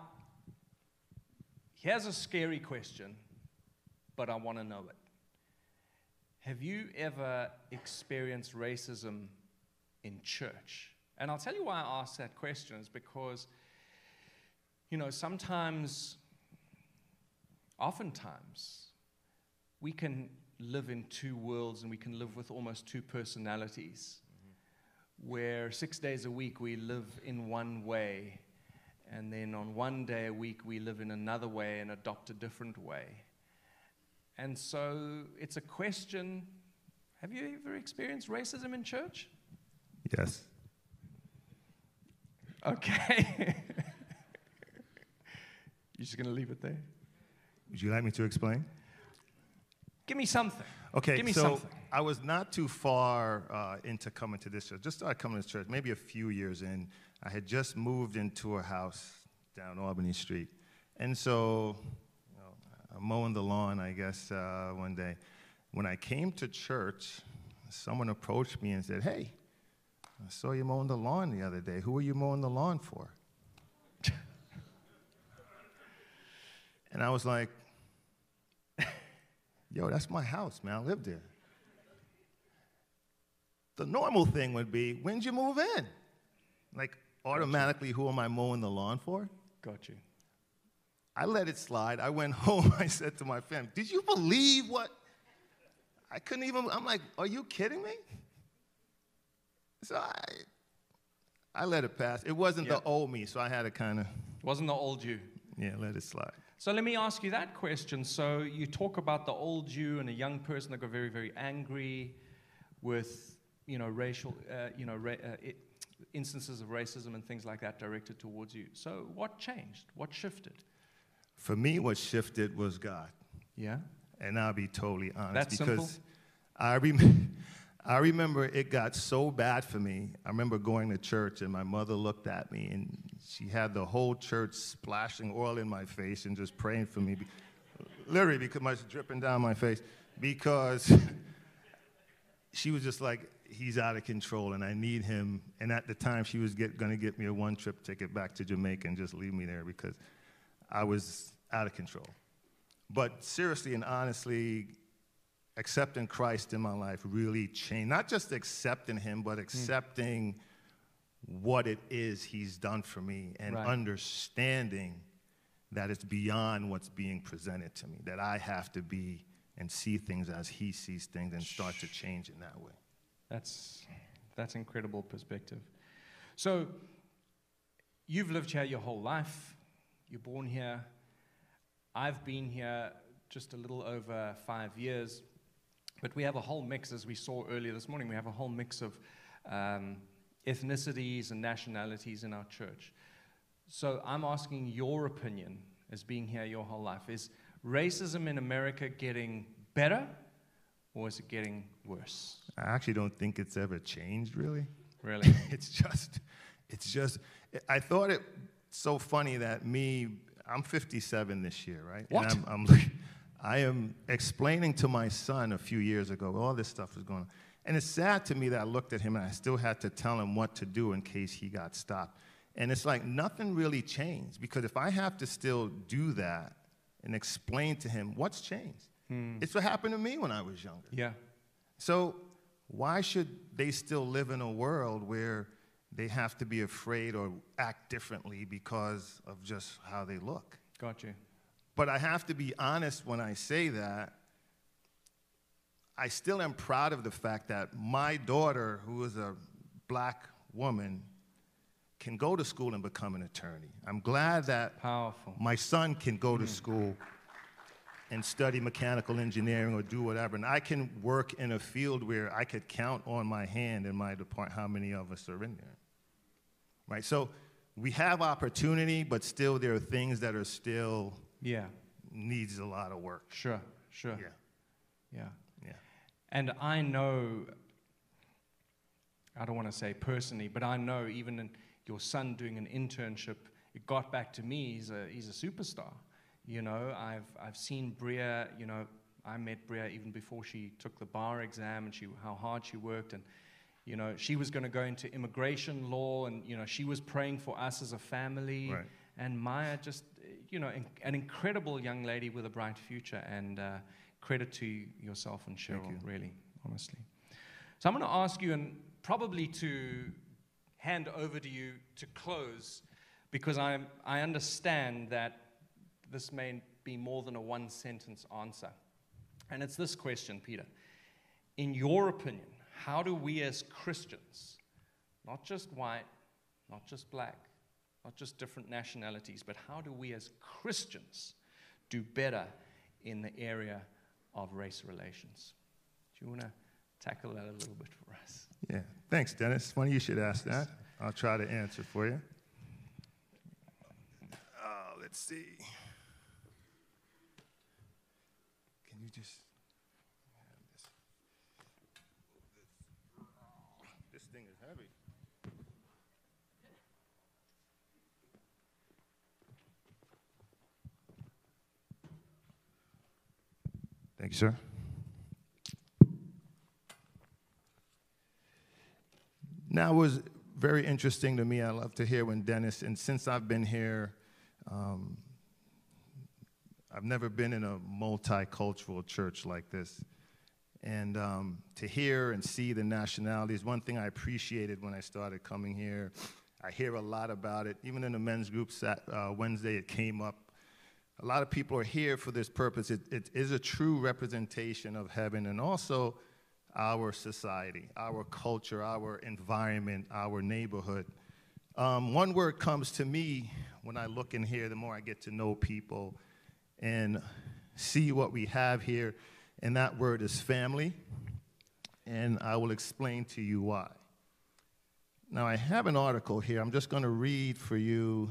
here's a scary question, but I want to know it. Have you ever experienced racism in church? And I'll tell you why I ask that question is because, you know, sometimes, oftentimes, we can live in two worlds and we can live with almost two personalities, mm-hmm. where six days a week we live in one way, and then on one day a week we live in another way and adopt a different way. And so it's a question, have you ever experienced racism in church? Yes. Okay. You're just going to leave it there? Would you like me to explain? Give me something. Okay, Give me so something. I was not too far uh, into coming to this church. Just started coming to this church, maybe a few years in. I had just moved into a house down Albany Street. And so, you know, I'm mowing the lawn, I guess, uh, one day. When I came to church, someone approached me and said, "Hey, I saw you mowing the lawn the other day. Who are you mowing the lawn for?" And I was like, yo, that's my house, man. I live there. The normal thing would be, when'd you move in? Like, automatically, who am I mowing the lawn for? Got you. I let it slide. I went home. I said to my family, did you believe what? I couldn't even, I'm like, are you kidding me? So I, I let it pass. It wasn't Yeah. the old me, so I had to kind of, Wasn't the old you? yeah, let it slide. So let me ask you that question. So you talk about the old you and a young person that got very, very angry with, you know, racial, uh, you know, ra- uh, it, instances of racism and things like that directed towards you. So what changed? What shifted? For me, what shifted was God. Yeah. And I'll be totally honest. That's because simple? I, rem- I remember it got so bad for me. I remember going to church, and my mother looked at me, and she had the whole church splashing oil in my face and just praying for me. Literally, because my it's dripping down my face, because she was just like, he's out of control, and I need him. And at the time, she was going to get me a one-trip ticket back to Jamaica and just leave me there because I was out of control. But seriously and honestly, accepting Christ in my life really changed. Not just accepting him, but accepting mm. what it is he's done for me and right. understanding that it's beyond what's being presented to me, that I have to be and see things as he sees things and start to change in that way. That's, that's incredible perspective. So you've lived here your whole life. You're born here. I've been here just a little over five years. But we have a whole mix, as we saw earlier this morning, we have a whole mix of um, ethnicities and nationalities in our church. So I'm asking your opinion as being here your whole life. Is racism in America getting better, or is it getting worse? I actually don't think it's ever changed, really. Really? it's just, it's just, I thought it so funny that me, I'm fifty-seven this year, right? What? And I'm, I'm, I am explaining to my son a few years ago, all this stuff was going on. And it's sad to me that I looked at him and I still had to tell him what to do in case he got stopped. And it's like nothing really changed, because if I have to still do that and explain to him what's changed, hmm. it's what happened to me when I was younger. Yeah. So why should they still live in a world where they have to be afraid or act differently because of just how they look? Got you. But I have to be honest when I say that. I still am proud of the fact that my daughter, who is a black woman, can go to school and become an attorney. I'm glad that Powerful. my son can go to school and study mechanical engineering or do whatever, and I can work in a field where I could count on my hand in my department how many of us are in there, right? So we have opportunity, but still there are things that are still yeah needs a lot of work. Sure, sure. Yeah. Yeah. Yeah. And I know, I don't want to say personally, but I know even in your son doing an internship, it got back to me. He's a he's a superstar. You know, I've I've seen Bria. You know, I met Bria even before she took the bar exam, and she how hard she worked. And you know, she was going to go into immigration law, and you know, she was praying for us as a family. Right. And Maya, just you know, in, an incredible young lady with a bright future. And uh, credit to yourself and Cheryl, you. really, honestly. So I'm going to ask you, and probably to hand over to you to close, because I I understand that this may be more than a one-sentence answer. And it's this question, Peter. In your opinion, how do we as Christians, not just white, not just black, not just different nationalities, but how do we as Christians do better in the area of race relations? Do you want to tackle that a little bit for us? Yeah, thanks, Dennis. Funny you should ask that. I'll try to answer for you. Uh, let's see. Can you just... This, this thing is heavy. Thank you, sir. Now, it was very interesting to me. I love to hear when Dennis, and since I've been here, um, I've never been in a multicultural church like this. And um, to hear and see the nationalities, one thing I appreciated when I started coming here, I hear a lot about it. Even in the men's group sat, uh, Wednesday, it came up. A lot of people are here for this purpose. It, it is a true representation of heaven, and also our society, our culture, our environment, our neighborhood. Um, one word comes to me when I look in here, the more I get to know people and see what we have here, and that word is family, and I will explain to you why. Now, I have an article here. I'm just going to read for you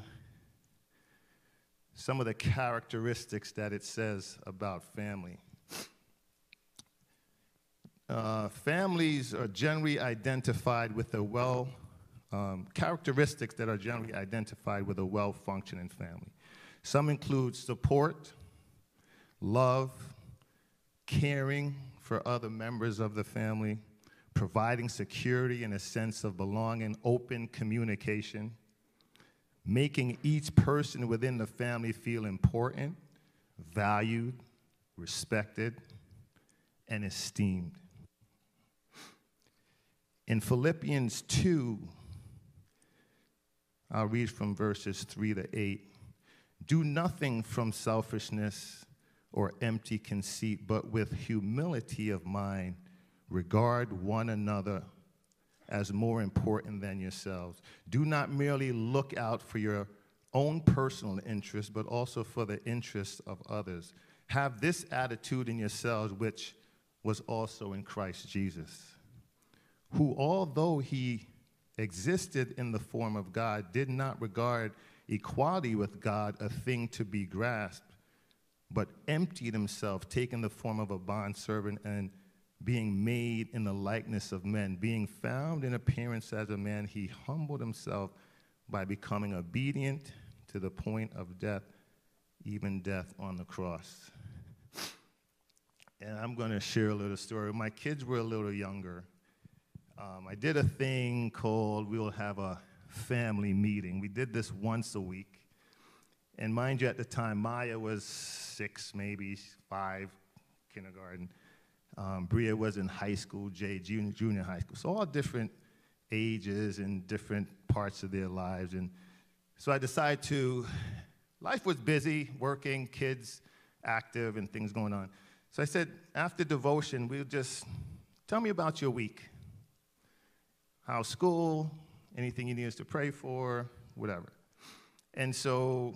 some of the characteristics that it says about family. uh, families are generally identified with a well, um, characteristics that are generally identified with a well-functioning family. Some include support, love, caring for other members of the family, providing security and a sense of belonging, open communication, making each person within the family feel important, valued, respected, and esteemed. In Philippians two, I'll read from verses three to eight. Do nothing from selfishness or empty conceit, but with humility of mind, regard one another as more important than yourselves. Do not merely look out for your own personal interests, but also for the interests of others. Have this attitude in yourselves, which was also in Christ Jesus, who, although he existed in the form of God, did not regard equality with God a thing to be grasped, but emptied himself, taking the form of a bondservant and being made in the likeness of men. Being found in appearance as a man, he humbled himself by becoming obedient to the point of death, even death on the cross. And I'm going to share a little story. When my kids were a little younger, um, I did a thing called we will have a family meeting. We did this once a week. And mind you, at the time, Maya was six, maybe five, kindergarten. Um, Bria was in high school, Jay junior, junior high school. So all different ages and different parts of their lives. And so I decided to, life was busy, working, kids active, and things going on. So I said, after devotion, we'll just, tell me about your week. How's school, anything you need us to pray for, whatever. And so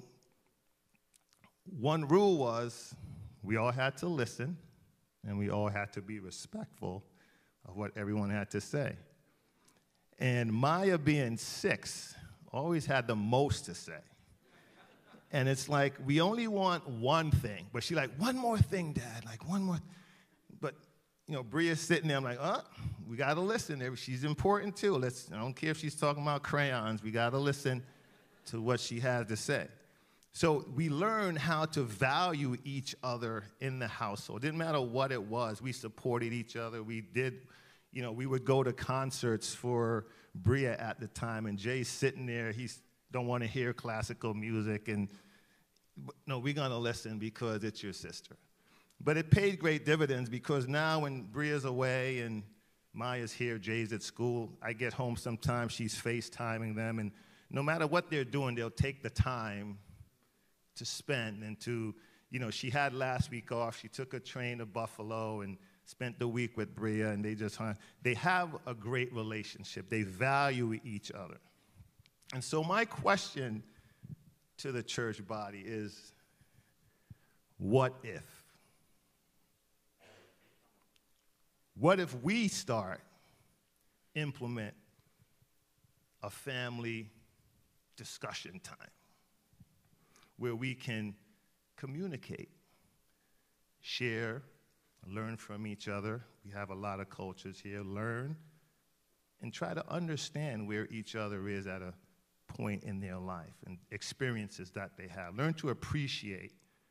one rule was we all had to listen, and we all had to be respectful of what everyone had to say. And Maya, being six, always had the most to say. And it's like, we only want one thing. But she's like, one more thing, Dad, like one more. But, you know, Bria's sitting there, I'm like, oh, we got to listen. She's important, too. Let's, I don't care if she's talking about crayons. We got to listen to what she has to say. So we learned how to value each other in the household. It didn't matter what it was. We supported each other. We did, you know, we would go to concerts for Bria at the time, and Jay's sitting there. He don't want to hear classical music. And no, we're going to listen because it's your sister. But it paid great dividends because now when Bria's away and Maya's here, Jay's at school, I get home sometimes, she's FaceTiming them, and no matter what they're doing, they'll take the time to spend and to, you know, she had last week off. She took a train to Buffalo and spent the week with Bria, and they just, they have a great relationship. They value each other. And so my question to the church body is, what if? What if we start, implement a family discussion time where we can communicate, share, learn from each other? We have a lot of cultures here. Learn and try to understand where each other is at a point in their life and experiences that they have. Learn to appreciate,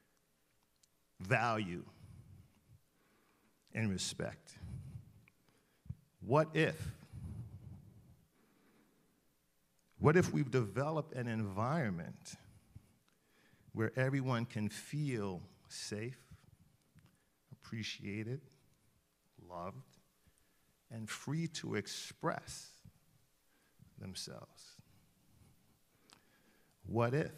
value, and respect. What if? What if we've developed an environment where everyone can feel safe, appreciated, loved, and free to express themselves? What if?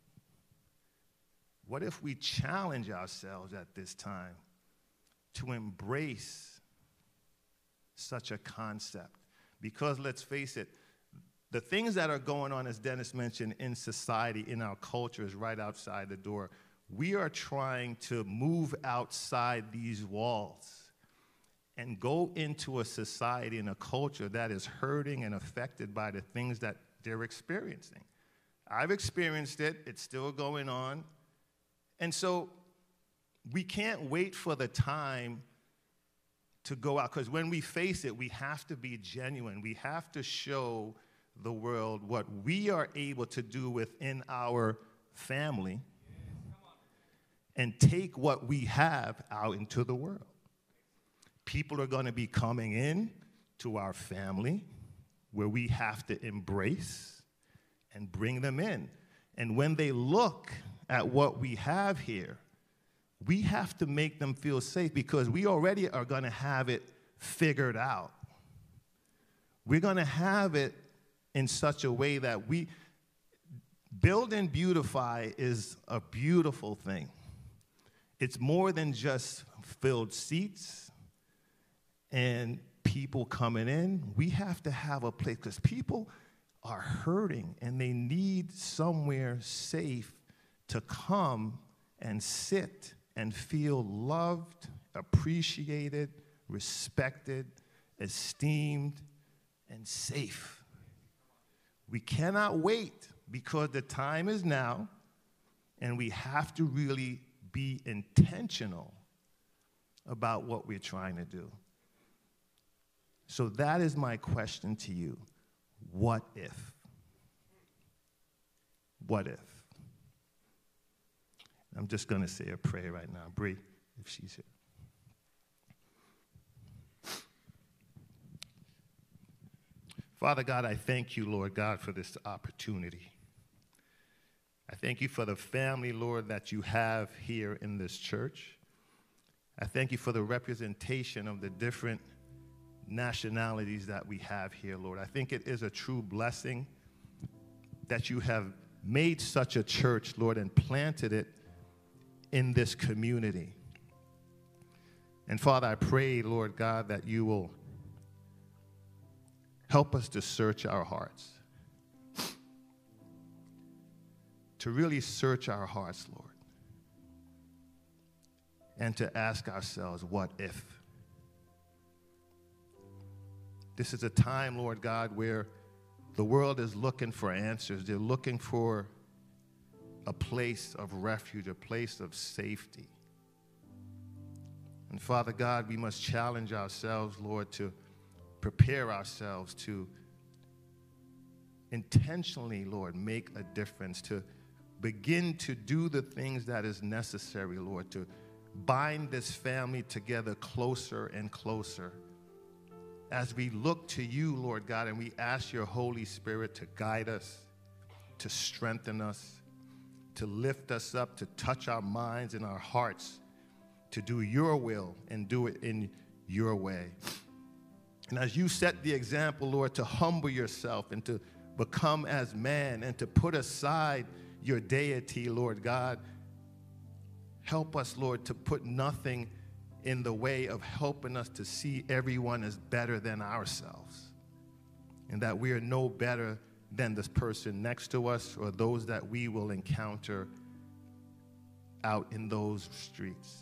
What if we challenge ourselves at this time to embrace such a concept? Because let's face it, the things that are going on, as Dennis mentioned, in society, in our culture, is right outside the door. We are trying to move outside these walls and go into a society and a culture that is hurting and affected by the things that they're experiencing. I've experienced it. It's still going on. And so we can't wait for the time to go out. Because when we face it, we have to be genuine. We have to show the world what we are able to do within our family and take what we have out into the world. People are going to be coming in to our family where we have to embrace and bring them in. And when they look at what we have here, we have to make them feel safe because we already are going to have it figured out. We're going to have it in such a way that we build and beautify is a beautiful thing. It's more than just filled seats and people coming in. We have to have a place because people are hurting and they need somewhere safe to come and sit and feel loved, appreciated, respected, esteemed, and safe. We cannot wait because the time is now, and we have to really be intentional about what we're trying to do. So that is my question to you. What if? What if? I'm just going to say a prayer right now. Bree, if she's here. Father God, I thank you, Lord God, for this opportunity. I thank you for the family, Lord, that you have here in this church. I thank you for the representation of the different nationalities that we have here, Lord. I think it is a true blessing that you have made such a church, Lord, and planted it in this community. And Father, I pray, Lord God, that you will help us to search our hearts, to really search our hearts, Lord, and to ask ourselves, what if? This is a time, Lord God, where the world is looking for answers. They're looking for a place of refuge, a place of safety. And Father God, we must challenge ourselves, Lord, to prepare ourselves to intentionally, Lord, make a difference, to begin to do the things that is necessary, Lord, to bind this family together closer and closer as we look to you, Lord God, and we ask your Holy Spirit to guide us, to strengthen us, to lift us up, to touch our minds and our hearts, to do your will and do it in your way. And as you set the example, Lord, to humble yourself and to become as man and to put aside your deity, Lord God, help us, Lord, to put nothing in the way of helping us to see everyone as better than ourselves, and that we are no better than this person next to us or those that we will encounter out in those streets.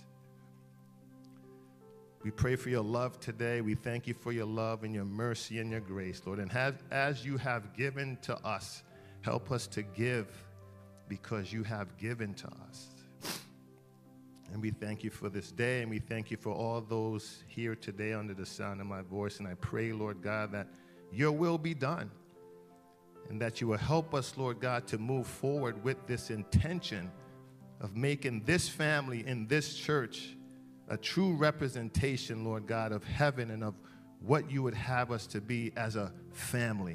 We pray for your love today. We thank you for your love and your mercy and your grace, Lord. And have, as you have given to us, help us to give because you have given to us. And we thank you for this day, and we thank you for all those here today under the sound of my voice. And I pray, Lord God, that your will be done and that you will help us, Lord God, to move forward with this intention of making this family in this church a true representation, Lord God, of heaven and of what you would have us to be as a family.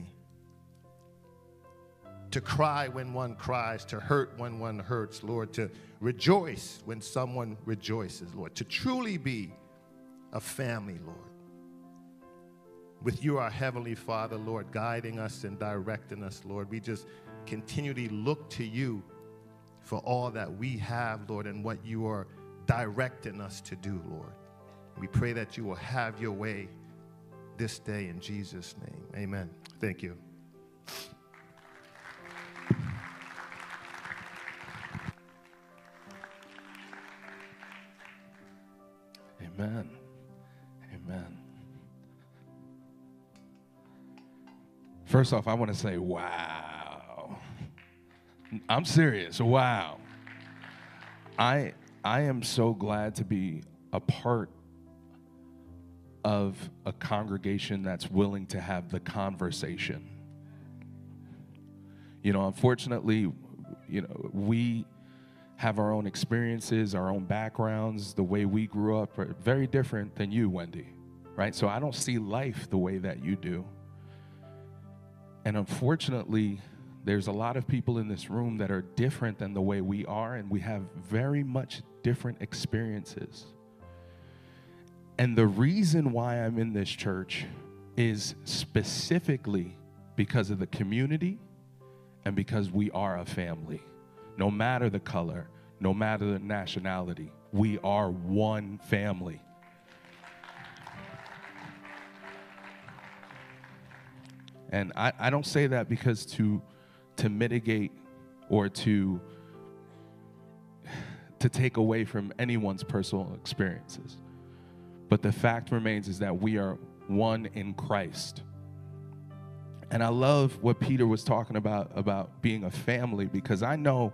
To cry when one cries, to hurt when one hurts, Lord, to rejoice when someone rejoices, Lord, to truly be a family, Lord. With you, our Heavenly Father, Lord, guiding us and directing us, Lord, we just continually look to you for all that we have, Lord, and what you are directing us to do, Lord. We pray that you will have your way this day in Jesus' name. Amen. Thank you. Amen. Amen. First off, I want to say, wow. I'm serious. Wow. I I am so glad to be a part of a congregation that's willing to have the conversation. You know, unfortunately, you know, we have our own experiences, our own backgrounds. The way we grew up are very different than you, Wendy, right? So I don't see life the way that you do. And unfortunately, there's a lot of people in this room that are different than the way we are, and we have very much different experiences. And the reason why I'm in this church is specifically because of the community and because we are a family. No matter the color, no matter the nationality, we are one family. And I, I don't say that because to to mitigate or to to take away from anyone's personal experiences. But the fact remains is that we are one in Christ. And I love what Peter was talking about, about being a family, because I know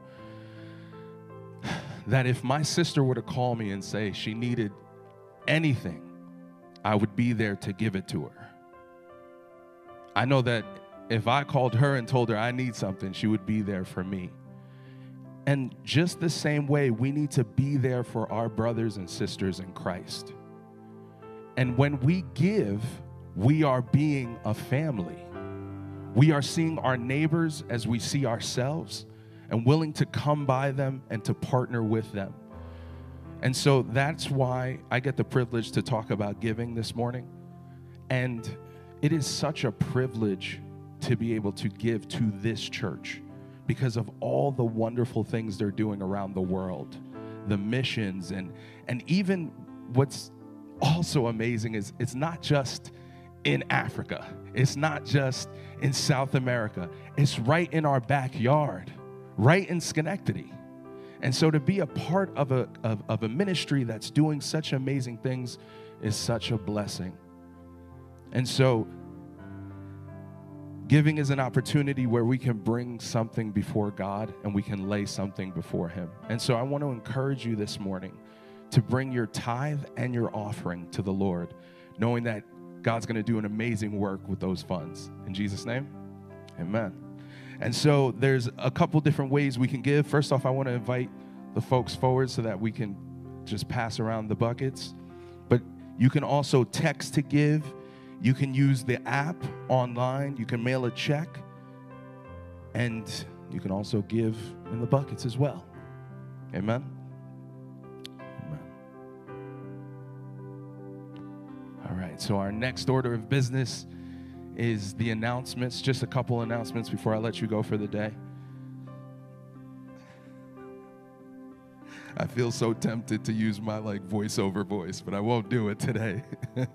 that if my sister were to call me and say she needed anything, I would be there to give it to her. I know that if I called her and told her I need something, she would be there for me. And just the same way, we need to be there for our brothers and sisters in Christ. And when we give, we are being a family. We are seeing our neighbors as we see ourselves and willing to come by them and to partner with them. And so that's why I get the privilege to talk about giving this morning. And it is such a privilege to be able to give to this church because of all the wonderful things they're doing around the world, the missions, and, and even what's also amazing is it's not just in Africa. It's not just in South America. It's right in our backyard, right in Schenectady. And so to be a part of a, of, of a ministry that's doing such amazing things is such a blessing. And so giving is an opportunity where we can bring something before God and we can lay something before Him. And so I want to encourage you this morning to bring your tithe and your offering to the Lord, knowing that God's going to do an amazing work with those funds. In Jesus' name, amen. And so there's a couple different ways we can give. First off, I want to invite the folks forward so that we can just pass around the buckets. But you can also text to give. You can use the app online. You can mail a check. And you can also give in the buckets as well. Amen. All right, so our next order of business is the announcements. Just a couple announcements before I let you go for the day. I feel so tempted to use my like voiceover voice, but I won't do it today.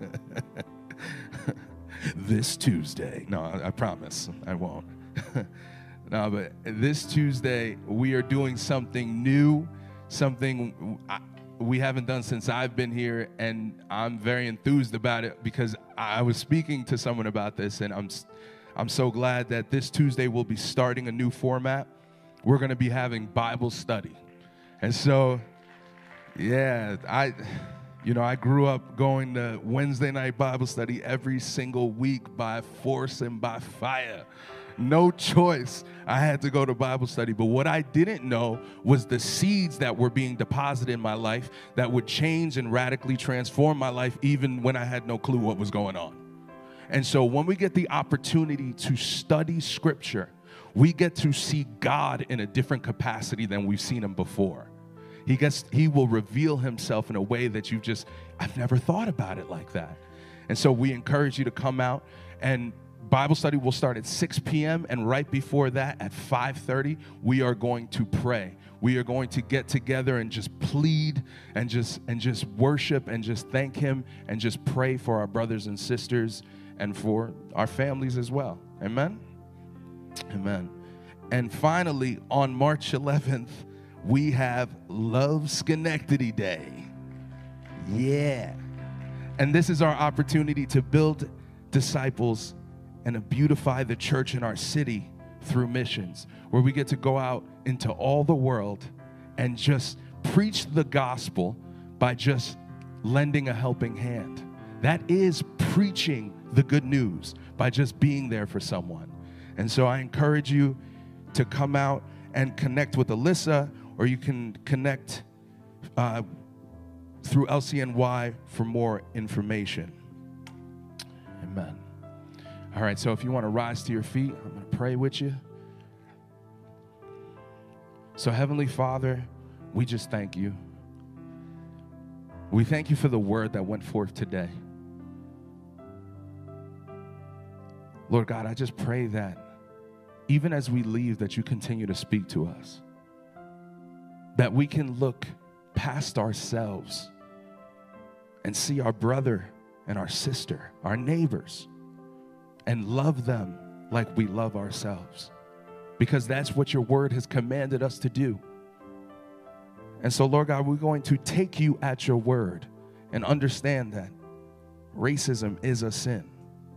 This Tuesday. No, I, I promise I won't. No, but this Tuesday we are doing something new, something I, we haven't done since I've been here, and I'm very enthused about it because I was speaking to someone about this, and I'm I'm so glad that this Tuesday we'll be starting a new format. We're going to be having Bible study. And so, yeah, I, you know, I grew up going to Wednesday night Bible study every single week by force and by fire. No choice. I had to go to Bible study. But what I didn't know was the seeds that were being deposited in my life that would change and radically transform my life even when I had no clue what was going on. And so when we get the opportunity to study Scripture, we get to see God in a different capacity than we've seen Him before. He gets, He will reveal Himself in a way that you just, I've never thought about it like that. And so we encourage you to come out, and Bible study will start at six p.m. and right before that at five thirty, we are going to pray. We are going to get together and just plead and just and just worship and just thank Him and just pray for our brothers and sisters and for our families as well. Amen? Amen. And finally, on March eleventh, we have Love Schenectady Day. Yeah. And this is our opportunity to build disciples and to beautify the church in our city through missions, where we get to go out into all the world and just preach the gospel by just lending a helping hand. That is preaching the good news by just being there for someone. And so I encourage you to come out and connect with Alyssa, or you can connect uh, through L C N Y for more information. Amen. All right, so if you want to rise to your feet, I'm going to pray with you. So Heavenly Father, we just thank you. We thank you for the word that went forth today. Lord God, I just pray that even as we leave, that you continue to speak to us, that we can look past ourselves and see our brother and our sister, our neighbors, and love them like we love ourselves, because that's what your word has commanded us to do. And so, Lord God, we're going to take you at your word and understand that racism is a sin,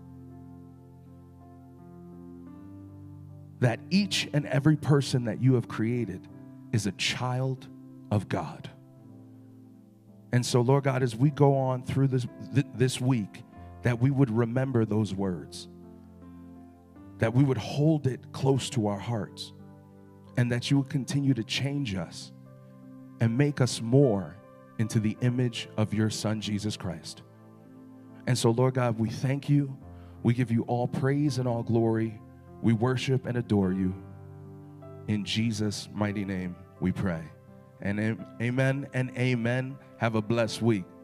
that each and every person that you have created is a child of God. And so, Lord God, as we go on through this, th- this week, that we would remember those words, that we would hold it close to our hearts, and that you would continue to change us and make us more into the image of your Son, Jesus Christ. And so, Lord God, we thank you. We give you all praise and all glory. We worship and adore you. In Jesus' mighty name we pray. And amen and amen. Have a blessed week.